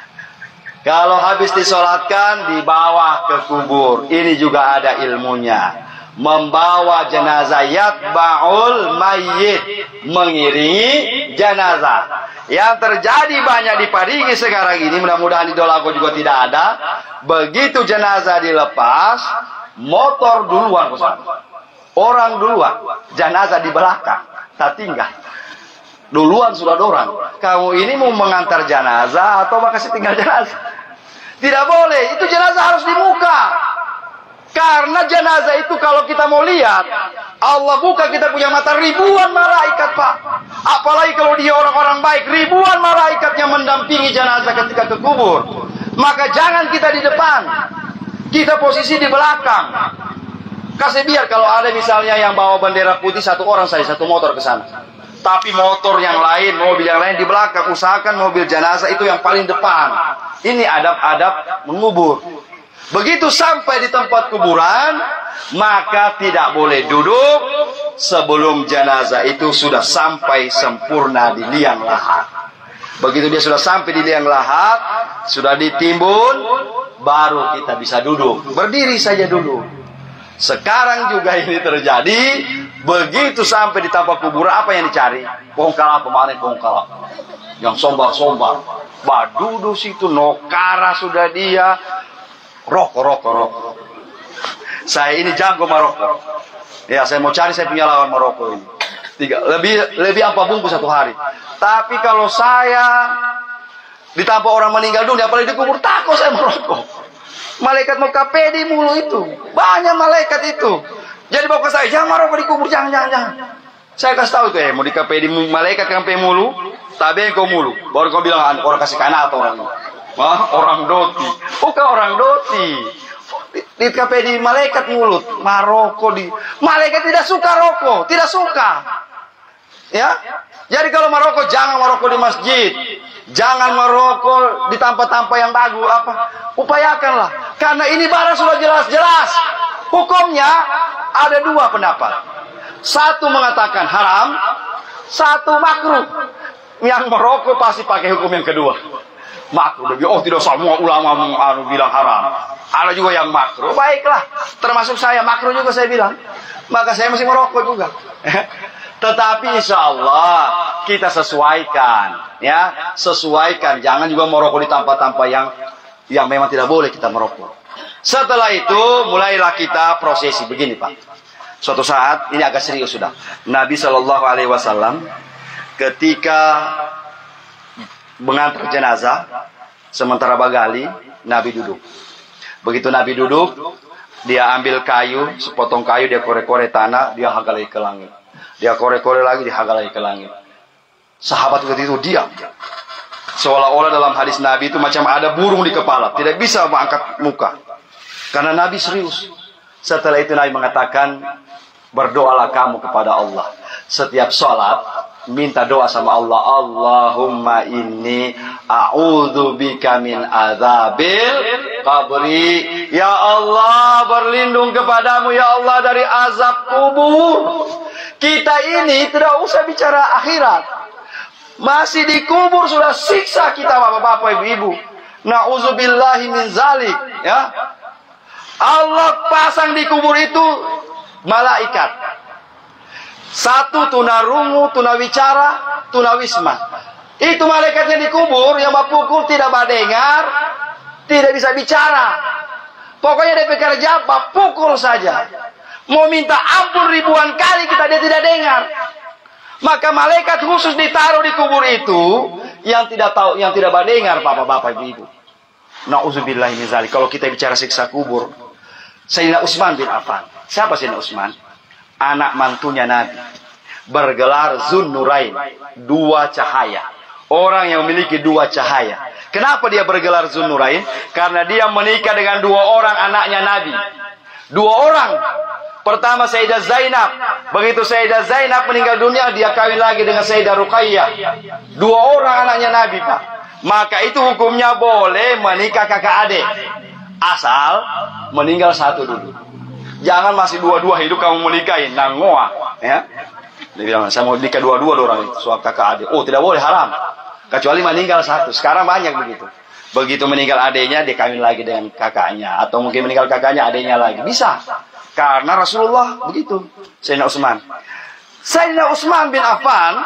Kalau habis disolatkan, dibawa ke kubur. Ini juga ada ilmunya. Membawa jenazah, yatba'ul mayyit, mengiringi jenazah. Yang terjadi banyak di Parigi sekarang ini, mudah-mudahan di Dolago juga tidak ada. Begitu jenazah dilepas, motor duluan ke sana. Orang duluan, jenazah di belakang, tak tinggal. Duluan sudah orang. Kamu ini mau mengantar jenazah atau makasih tinggal jenazah? Tidak boleh, itu jenazah harus di muka. Karena jenazah itu kalau kita mau lihat, Allah buka kita punya mata, ribuan malaikat, Pak. Apalagi kalau dia orang-orang baik, ribuan malaikat yang mendampingi jenazah ketika ke kubur. Maka jangan kita di depan, kita posisi di belakang. Kasih biar kalau ada misalnya yang bawa bendera putih, satu orang saja, satu motor ke sana. Tapi motor yang lain, mobil yang lain di belakang. Usahakan mobil jenazah itu yang paling depan. Ini adab-adab mengubur. Begitu sampai di tempat kuburan, maka tidak boleh duduk sebelum jenazah itu sudah sampai sempurna di liang lahat. Begitu dia sudah sampai di liang lahat, sudah ditimbun, baru kita bisa duduk. Berdiri saja dulu. Sekarang juga ini terjadi. Begitu sampai di tempat kuburan, apa yang dicari? Pohon kelapa, mana pohon kelapa? Yang sombar-sombar. Badudu situ, nokara sudah dia. Rokok, rokok, rokok. Saya ini jago merokok. Ya, saya mau cari saya punya lawan merokok ini. Tiga, lebih lebih apa bungkus satu hari. Tapi kalau saya ditampak orang meninggal dunia, apalagi di kubur, takut saya merokok. Malaikat mau K P D mulu itu. Banyak malaikat itu. Jadi bawa ke saya, jangan merokok di kubur, jangan, jangan, jangan. Saya kasih tahu itu ya, mau di K P D malaikat K P mulu, tapi kau mulu. Baru kau bilang orang kasih kanan atau orang ini. Wah, orang doti. Bukan orang doti. Di, di K P D malaikat mulut, maroko di. Malaikat tidak suka rokok, tidak suka. Ya. Jadi kalau merokok jangan merokok di masjid. Jangan merokok di tempat-tempat yang bagus apa. Upayakanlah. Karena ini barang sudah jelas-jelas. Hukumnya ada dua pendapat. Satu mengatakan haram, satu makruh. Yang merokok pasti pakai hukum yang kedua. Makruh. Oh, tidak semua ulama anu bilang haram. Ada juga yang makruh. Baiklah, termasuk saya makruh juga saya bilang. Maka saya masih merokok juga. Tetapi insya Allah kita sesuaikan, ya, sesuaikan. Jangan juga merokok di tempat-tempat yang yang memang tidak boleh kita merokok. Setelah itu mulailah kita prosesi. Begini Pak, suatu saat, ini agak serius sudah, Nabi Shallallahu Alaihi Wasallam ketika mengantar jenazah, sementara bagali, Nabi duduk. Begitu Nabi duduk, dia ambil kayu, sepotong kayu, dia korek-korek tanah, dia hagalai ke langit. Dia korek-korek lagi, dia hagalai ke langit. Sahabat ketika itu diam. Seolah-olah dalam hadis Nabi itu macam ada burung di kepala, tidak bisa mengangkat muka. Karena Nabi serius. Setelah itu Nabi mengatakan, berdoalah kamu kepada Allah. Setiap sholat, minta doa sama Allah. Allahumma inni a'udzubika min adzabil qabri. Ya Allah, berlindung kepadamu ya Allah dari azab kubur. Kita ini tidak usah bicara akhirat. Masih dikubur sudah siksa kita bapak-bapak ibu-ibu. Na'udzubillahi min zalik. Ya. Allah pasang di kubur itu malaikat. Satu tunarungu, tunawicara, tunawisma. Itu malaikatnya di kubur yang bapukul tidak badengar, tidak bisa bicara. Pokoknya dia bekerja bapukul saja. Mau minta ampun ribuan kali kita dia tidak dengar. Maka malaikat khusus ditaruh di kubur itu yang tidak tahu, yang tidak badengar bapak-bapak ibu-ibu. Nauzubillahi min zalik. Kalau kita bicara siksa kubur, Sayyidina Utsman bin Affan. Siapa Sayyidina Utsman? Anak mantunya Nabi. Bergelar Zunnurain, dua cahaya. Orang yang memiliki dua cahaya. Kenapa dia bergelar Zunnurain? Karena dia menikah dengan dua orang anaknya Nabi. Dua orang. Pertama Sayyidah Zainab. Begitu Sayyidah Zainab meninggal dunia, dia kawin lagi dengan Sayyidah Ruqayyah. Dua orang anaknya Nabi, Pak. Maka itu hukumnya boleh menikah kakak adik. Asal meninggal satu dulu. Jangan masih dua-dua hidup kamu menikahin. Nangoa. Ya. Dia bilang, saya mau nikah dua-dua orang itu. Soal kakak adik. Oh, tidak boleh, haram. Kecuali meninggal satu. Sekarang banyak begitu. Begitu meninggal adiknya, dia kawin lagi dengan kakaknya. Atau mungkin meninggal kakaknya, adiknya lagi. Bisa. Karena Rasulullah begitu. Sayyidina Utsman. Sayyidina Utsman bin Affan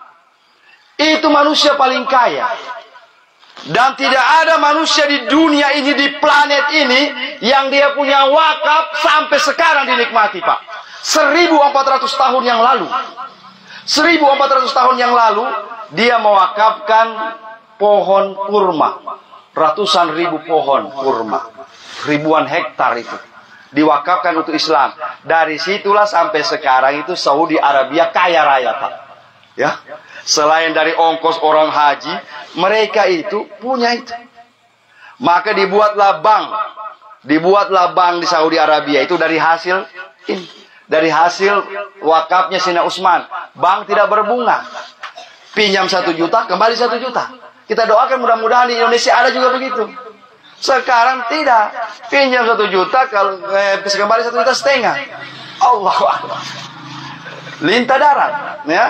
itu manusia paling kaya. Dan tidak ada manusia di dunia ini, di planet ini, yang dia punya wakaf sampai sekarang dinikmati, Pak. seribu empat ratus tahun yang lalu. seribu empat ratus tahun yang lalu, dia mewakafkan pohon kurma. Ratusan ribu pohon kurma. Ribuan hektar itu. Diwakafkan untuk Islam. Dari situlah sampai sekarang itu Saudi Arabia kaya raya, Pak. Ya. Selain dari ongkos orang haji, mereka itu punya itu. Maka dibuatlah bank. Dibuatlah bank di Saudi Arabia itu dari hasil ini. Dari hasil wakafnya Sayyidina Utsman. Bank tidak berbunga. Pinjam satu juta, kembali satu juta. Kita doakan mudah-mudahan di Indonesia ada juga begitu. Sekarang tidak. Pinjam satu juta, kalau eh, kembali satu juta setengah. Allahu Akbar. Lintah darat. Ya.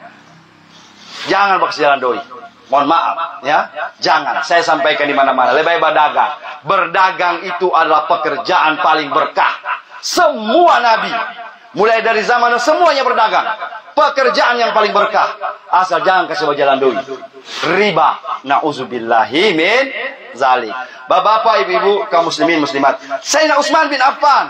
Jangan bakal jalan doi. Mohon maaf, ya. Jangan. Saya sampaikan di mana-mana. Lebih baik berdagang. Berdagang itu adalah pekerjaan paling berkah. Semua nabi, mulai dari zaman semuanya berdagang. Pekerjaan yang paling berkah. Asal jangan kasih jalan doi. Riba. Nauzubillahi min zalik. Bapak-bapak, ibu-ibu, kaum muslimin muslimat. Sayyidina Utsman bin Affan.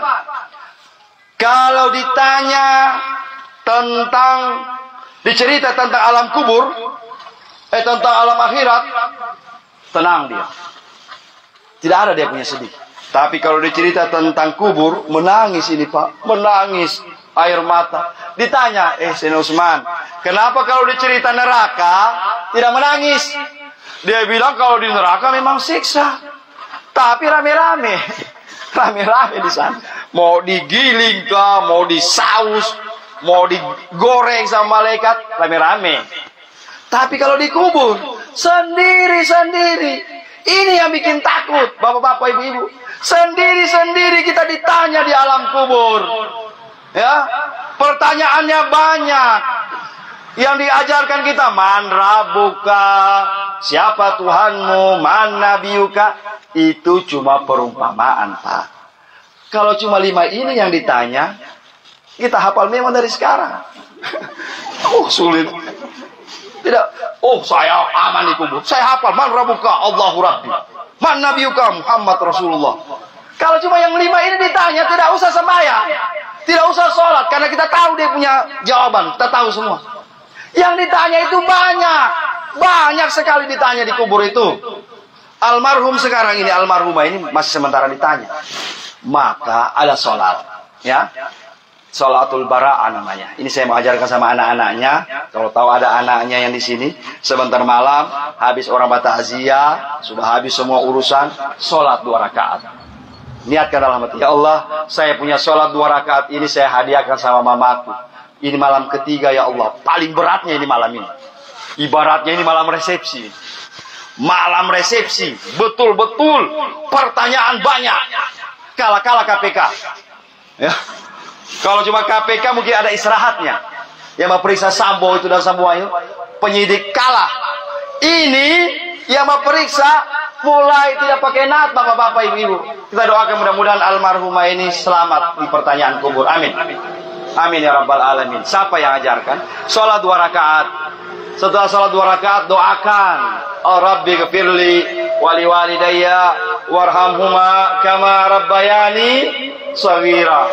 Kalau ditanya tentang dicerita tentang alam kubur, eh tentang alam akhirat, tenang dia. Tidak ada dia punya sedih. Tapi kalau dicerita tentang kubur, menangis ini Pak, menangis air mata. Ditanya, eh Sayyidina Utsman, kenapa kalau dicerita neraka tidak menangis? Dia bilang kalau di neraka memang siksa, tapi rame-rame, rame-rame di sana. Mau digiling kah, mau disaus, mau digoreng sama malaikat, rame-rame. Tapi kalau dikubur, sendiri-sendiri. Ini yang bikin takut, bapak-bapak, ibu-ibu. Sendiri-sendiri kita ditanya di alam kubur. Ya, pertanyaannya banyak. Yang diajarkan kita, man rabbuka, siapa Tuhanmu, man nabiyuka. Itu cuma perumpamaan, Pak. Kalau cuma lima ini yang ditanya, kita hafal memang dari sekarang. Oh, sulit. Tidak. Oh, saya aman di kubur. Saya hafal. Man rabbuka, Allahu Rabbi. Man nabiyuka, Muhammad Rasulullah. Kalau cuma yang lima ini ditanya, tidak usah sembahyang, tidak usah sholat, karena kita tahu dia punya jawaban, kita tahu semua. Yang ditanya itu banyak, banyak sekali ditanya di kubur itu. Almarhum sekarang ini, almarhumah ini masih sementara ditanya. Maka ada sholat, ya, sholatul bara'ah namanya. Ini saya mau ajarkan sama anak-anaknya. Kalau tahu ada anaknya yang di sini, sebentar malam, habis orang bataziyah, sudah habis semua urusan, sholat dua rakaat. Niatkan dalam hati, ya Allah, saya punya sholat dua rakaat ini saya hadiahkan sama mamaku. Ini malam ketiga, ya Allah, paling beratnya ini malam ini. Ibaratnya ini malam resepsi. Malam resepsi, betul-betul pertanyaan banyak. Kalah-kalah K P K. Ya. Kalau cuma K P K mungkin ada istirahatnya. Yang memeriksa Sambo itu dan Sambo itu, penyidik kalah. Ini yang memeriksa mulai tidak pakai nat, bapak-bapak, ibu-ibu. Kita doakan mudah-mudahan almarhumah ini selamat di pertanyaan kubur. Amin. Amin ya rabbal alamin. Siapa yang ajarkan? Sholat dua rakaat. Setelah sholat dua rakaat doakan, oh Rabbi ghfirli wali walidayya warhamhuma kama rabbayani shaghira.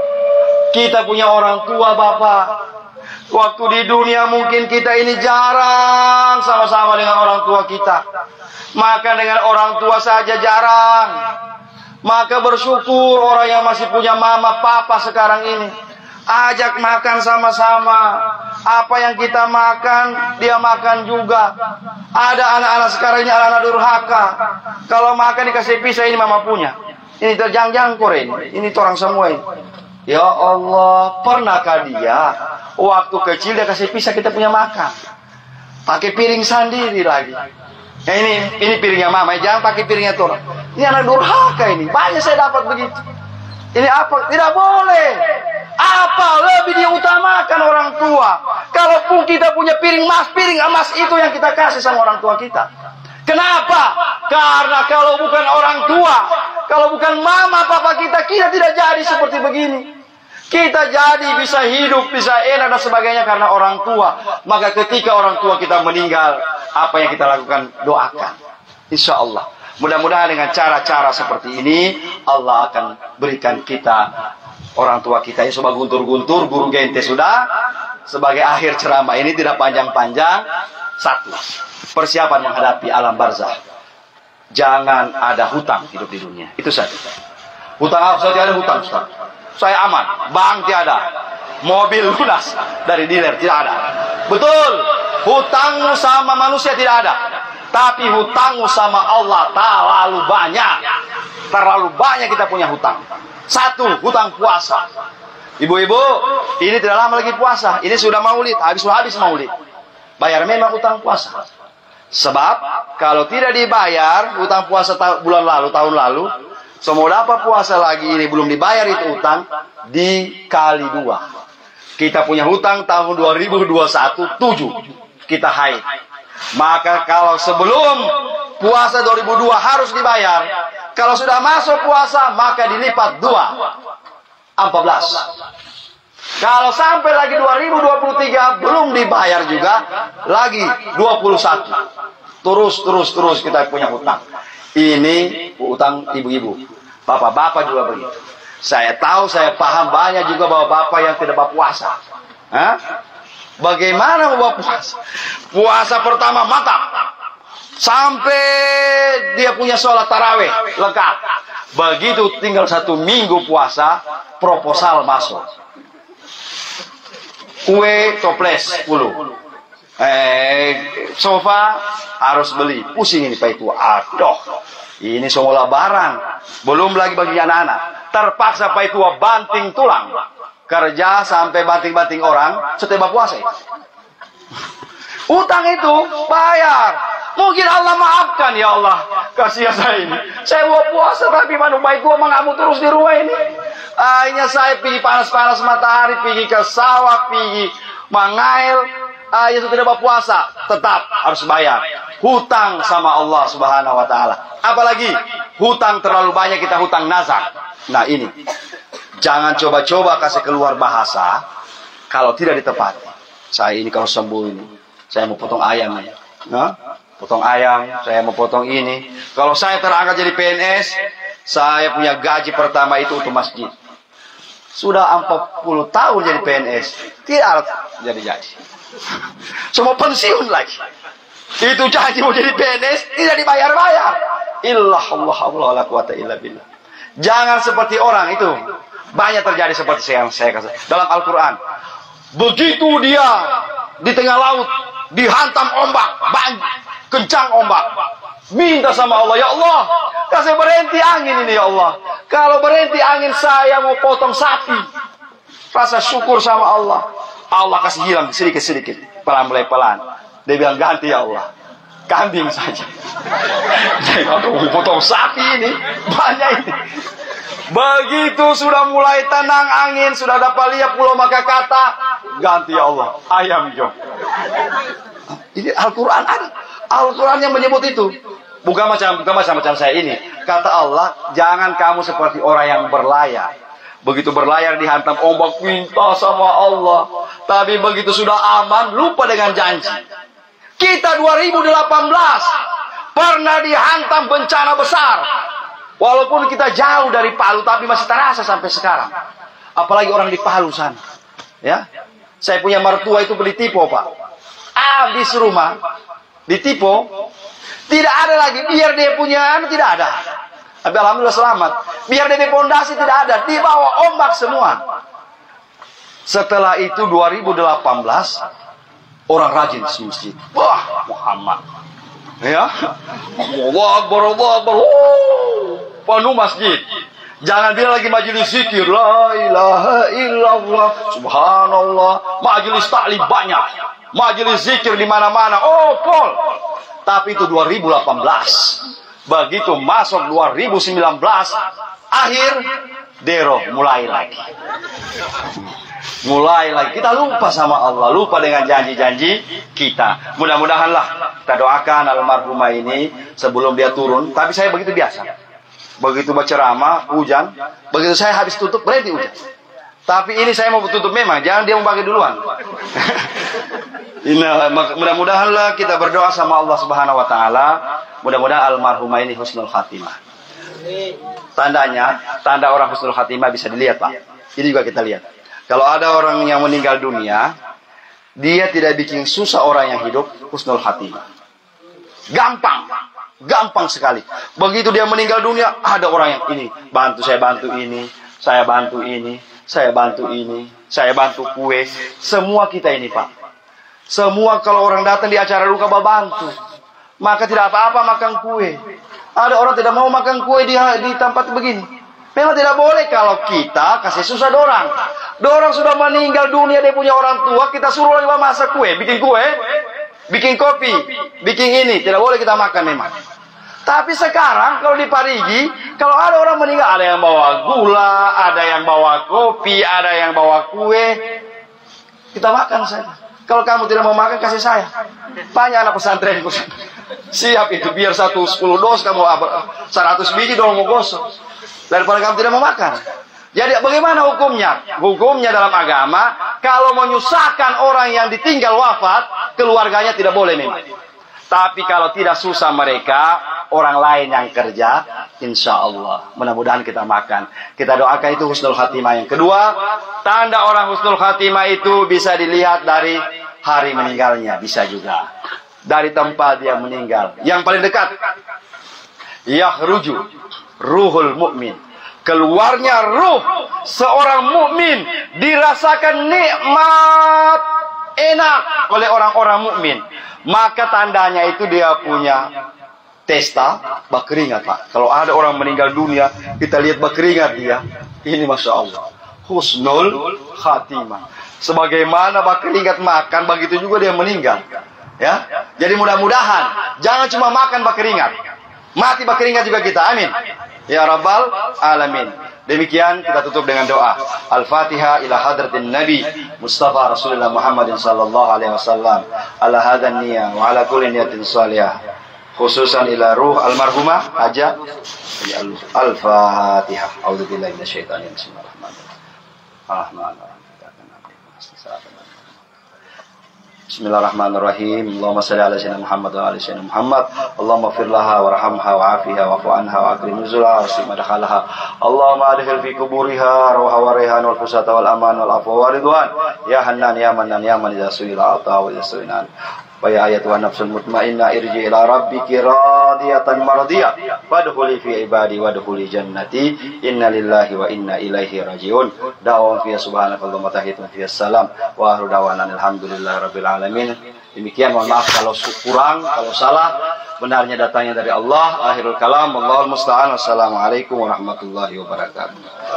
Kita punya orang tua bapak. Waktu di dunia mungkin kita ini jarang sama-sama dengan orang tua kita. Maka dengan orang tua saja jarang. Maka bersyukur orang yang masih punya mama papa sekarang ini. Ajak makan sama-sama. Apa yang kita makan, dia makan juga. Ada anak-anak sekarang ini anak-anak durhaka. Kalau makan dikasih pisah, ini mama punya. Ini terjang-jangkor ini. Ini orang semua ini. Ya Allah, pernahkah dia waktu kecil dia kasih pisah kita punya makan? Pakai piring sendiri lagi. Ya ini ini piringnya mama, jangan pakai piringnya tuh. Ini anak durhaka ini. Banyak saya dapat begitu. Ini apa? Tidak boleh. Apa lebih diutamakan orang tua? Kalaupun kita punya piring emas, piring emas itu yang kita kasih sama orang tua kita. Kenapa? Karena kalau bukan orang tua, kalau bukan mama papa kita, kita tidak jadi seperti begini. Kita jadi bisa hidup, bisa enak dan sebagainya karena orang tua. Maka ketika orang tua kita meninggal, apa yang kita lakukan? Doakan. Insya Allah. Mudah-mudahan dengan cara-cara seperti ini, Allah akan berikan kita orang tua kita yang coba guntur-guntur, guru gente sudah. Sebagai akhir ceramah ini tidak panjang-panjang. Satu, persiapan menghadapi alam barzah. Jangan ada hutang hidup di dunia. Itu saja. Hutang apa? Saya tidak ada hutang, Ustaz. Saya aman. Bank tiada. Mobil lunas dari dealer tidak ada. Betul. Hutangmu sama manusia tidak ada. Tapi hutangmu sama Allah terlalu banyak. Terlalu banyak kita punya hutang. Satu, hutang puasa. Ibu-ibu, ini tidak lama lagi puasa. Ini sudah maulid, habis sudah habis maulid. Bayar memang hutang puasa. Sebab kalau tidak dibayar hutang puasa bulan lalu, tahun lalu, semua dapat puasa lagi ini belum dibayar itu hutang dikali dua. Kita punya hutang tahun dua ribu dua puluh satu tujuh kita haid. Maka kalau sebelum puasa dua ribu dua harus dibayar. Kalau sudah masuk puasa maka dilipat dua. empat belas. Kalau sampai lagi dua ribu dua puluh tiga belum dibayar juga lagi dua puluh satu. Terus terus terus kita punya hutang. Ini hutang ibu-ibu. Bapak-bapak juga begitu. Saya tahu, saya paham banyak juga bapak-bapak yang tidak berpuasa. Hah? Bagaimana mau puasa? Puasa pertama mantap. Sampai dia punya sholat tarawih lengkap. Begitu tinggal satu minggu puasa, proposal masuk. Kue toples sepuluh. Eh, sofa harus beli. Pusing ini Pak itu. Aduh, ini semua barang. Belum lagi bagi anak-anak. Terpaksa Pak itu banting tulang. Kerja sampai banting-banting orang setiap puasa. Utang itu bayar. Mungkin Allah maafkan, ya Allah. Kasihan saya ini. Saya mau puasa tapi mana baik gua mengamuk terus di rumah ini. Akhirnya saya pergi panas-panas matahari, pergi ke sawah, pergi mengail. Akhirnya tidak berpuasa, tetap harus bayar. Hutang sama Allah Subhanahu wa taala. Apalagi hutang terlalu banyak, kita hutang nazar. Nah, ini. Jangan coba-coba kasih keluar bahasa kalau tidak ditepati. Saya ini kalau sembuh ini, saya mau potong ayam ya. Nah, potong ayam, saya mau potong ini. Kalau saya terangkat jadi P N S, Saya punya gaji pertama itu untuk masjid. Sudah empat puluh tahun jadi P N S, tidak jadi-jadi. Semua pensiun lagi. Itu janji mau jadi P N S, tidak dibayar-bayar. Illah Allah Allah la quwata illa billah. Jangan seperti orang itu. Banyak terjadi seperti yang saya katakan dalam Al-Quran. Begitu dia di tengah laut dihantam ombak, banjir, kencang ombak, minta sama Allah, ya Allah, kasih berhenti angin ini ya Allah. Kalau berhenti angin saya mau potong sapi. Rasa syukur sama Allah. Allah kasih hilang sedikit-sedikit, pelan-pelan. Dia bilang ganti ya Allah, kambing saja. Jadi aku mau potong sapi ini banyak ini. Begitu sudah mulai tenang angin, sudah dapat lihat pulau maka kata, ganti ya Allah, ayam jom. Ini Al-Quran ada. Al-Quran yang menyebut itu. Bukan macam bukan macam macam saya ini. Kata Allah, jangan kamu seperti orang yang berlayar. Begitu berlayar dihantam ombak, minta sama Allah. Tapi begitu sudah aman, lupa dengan janji. Kita dua ribu delapan belas pernah dihantam bencana besar. Walaupun kita jauh dari Palu, tapi masih terasa sampai sekarang. Apalagi orang di Palu sana. Ya, saya punya mertua itu beli tipe Pak. Habis rumah ditipu, tidak ada lagi. Biar dia punya anu tidak ada. Tapi alhamdulillah selamat. Biar dia pondasi tidak ada, dibawa ombak semua. Setelah itu dua ribu delapan belas orang rajin di masjid. Wah, Muhammad. Ya. Allah Akbar, Allah Akbar. Penuh masjid. Jangan bilang lagi majelis zikir, la ilaha illallah, subhanallah. Majelis taklim banyak. Majelis zikir di mana-mana. Oh, pol. Tapi itu dua ribu delapan belas. Begitu masuk dua ribu sembilan belas, akhir dero mulai lagi. Mulai lagi. Kita lupa sama Allah, lupa dengan janji-janji kita. Mudah-mudahanlah kita doakan almarhumah ini sebelum dia turun. Tapi saya begitu biasa. Begitu berceramah, hujan. Begitu saya habis tutup, berhenti hujan. Tapi ini saya mau tutup memang, jangan dia mau bagi duluan. Mudah-mudahanlah kita berdoa sama Allah Subhanahu wa taala. Mudah-mudahan almarhumah ini husnul khatimah. Tandanya, tanda orang husnul khatimah bisa dilihat, Pak. Ini juga kita lihat. Kalau ada orang yang meninggal dunia, dia tidak bikin susah orang yang hidup, husnul khatimah. Gampang. Gampang sekali. Begitu dia meninggal dunia, ada orang yang ini, bantu saya bantu ini, saya bantu ini, saya bantu ini, saya bantu kue. Semua kita ini, Pak. Semua kalau orang datang di acara luka bantu. Maka tidak apa-apa makan kue. Ada orang tidak mau makan kue di, di tempat begini. Memang tidak boleh kalau kita kasih susah dorang. Dorang sudah meninggal dunia, dia punya orang tua, kita suruh lagi masak kue, bikin kue, bikin kopi, bikin ini. Tidak boleh kita makan memang. Tapi sekarang kalau di Parigi, kalau ada orang meninggal, ada yang bawa gula, ada yang bawa kopi, ada yang bawa kue. Kita makan saja. Kalau kamu tidak mau makan, kasih saya. Banyak anak pesantren. Siap itu, biar satu sepuluh dos, kamu seratus biji dong mau gosok. Daripada kamu tidak mau makan. Jadi bagaimana hukumnya? Hukumnya dalam agama, kalau menyusahkan orang yang ditinggal wafat, keluarganya tidak boleh memang. Tapi kalau tidak susah mereka, orang lain yang kerja, insya Allah. Mudah-mudahan kita makan. Kita doakan itu husnul khatimah. Yang kedua, tanda orang husnul khatimah itu bisa dilihat dari hari meninggalnya. Bisa juga. Dari tempat dia meninggal. Yang paling dekat. Yakhruju ruhul mu'min. Keluarnya ruh seorang mukmin, dirasakan nikmat enak oleh orang-orang mukmin. Maka tandanya itu dia punya testa berkeringat, Pak. Kalau ada orang meninggal dunia, kita lihat berkeringat dia. Ini Masya Allah, husnul khatimah. Sebagaimana berkeringat makan, begitu juga dia meninggal. Ya, jadi mudah-mudahan jangan cuma makan berkeringat, mati berkeringat juga kita. Amin. Ya Rabbal Alamin. Demikian kita tutup dengan doa. Al-Fatihah ila hadratin Nabi Mustafa Rasulullah Muhammadin sallallahu alaihi wasallam. Ala hadan niyah wa ala kulli niyatin salihah. Khususan ila ruh almarhumah Haja Al-Fatihah. A'udzubillahi minasyaitonir rajim. Bismillahirrahmanirrahim. Bismillahirrahmanirrahim. Allahumma shalli ala sayyidina Muhammad wa ala sayyidina Muhammad. Allahumma ighfir laha warhamha wa'afiha wa'fu anha wa akrim nuzulaha wa sim madkhalaha. Allahumma adkhil fi kuburiha rawha wa rayhan wal fusata wal aman wal afwa wa ridwan. Ya Hannan ya Mannan ya Man idza su'ila ata wa idza su'inan. Wa ya ayatu nafsul mutmainnah irji ila rabbiki radiyatan mardiyah wadkhuli fi ibadi wadkhuli jannati inna lillahi wa inna ilaihi rajiun. Da'wa fi subhanakallahumma wa tahiyatun fi salam wa akhiru da'wana alhamdulillahi rabbil alamin. Demikian, mohon maaf kalau kurang, kalau salah, benarnya datangnya dari Allah. Akhirul kalam, Allahul musta'an. Wassalamualaikum warahmatullahi wabarakatuh.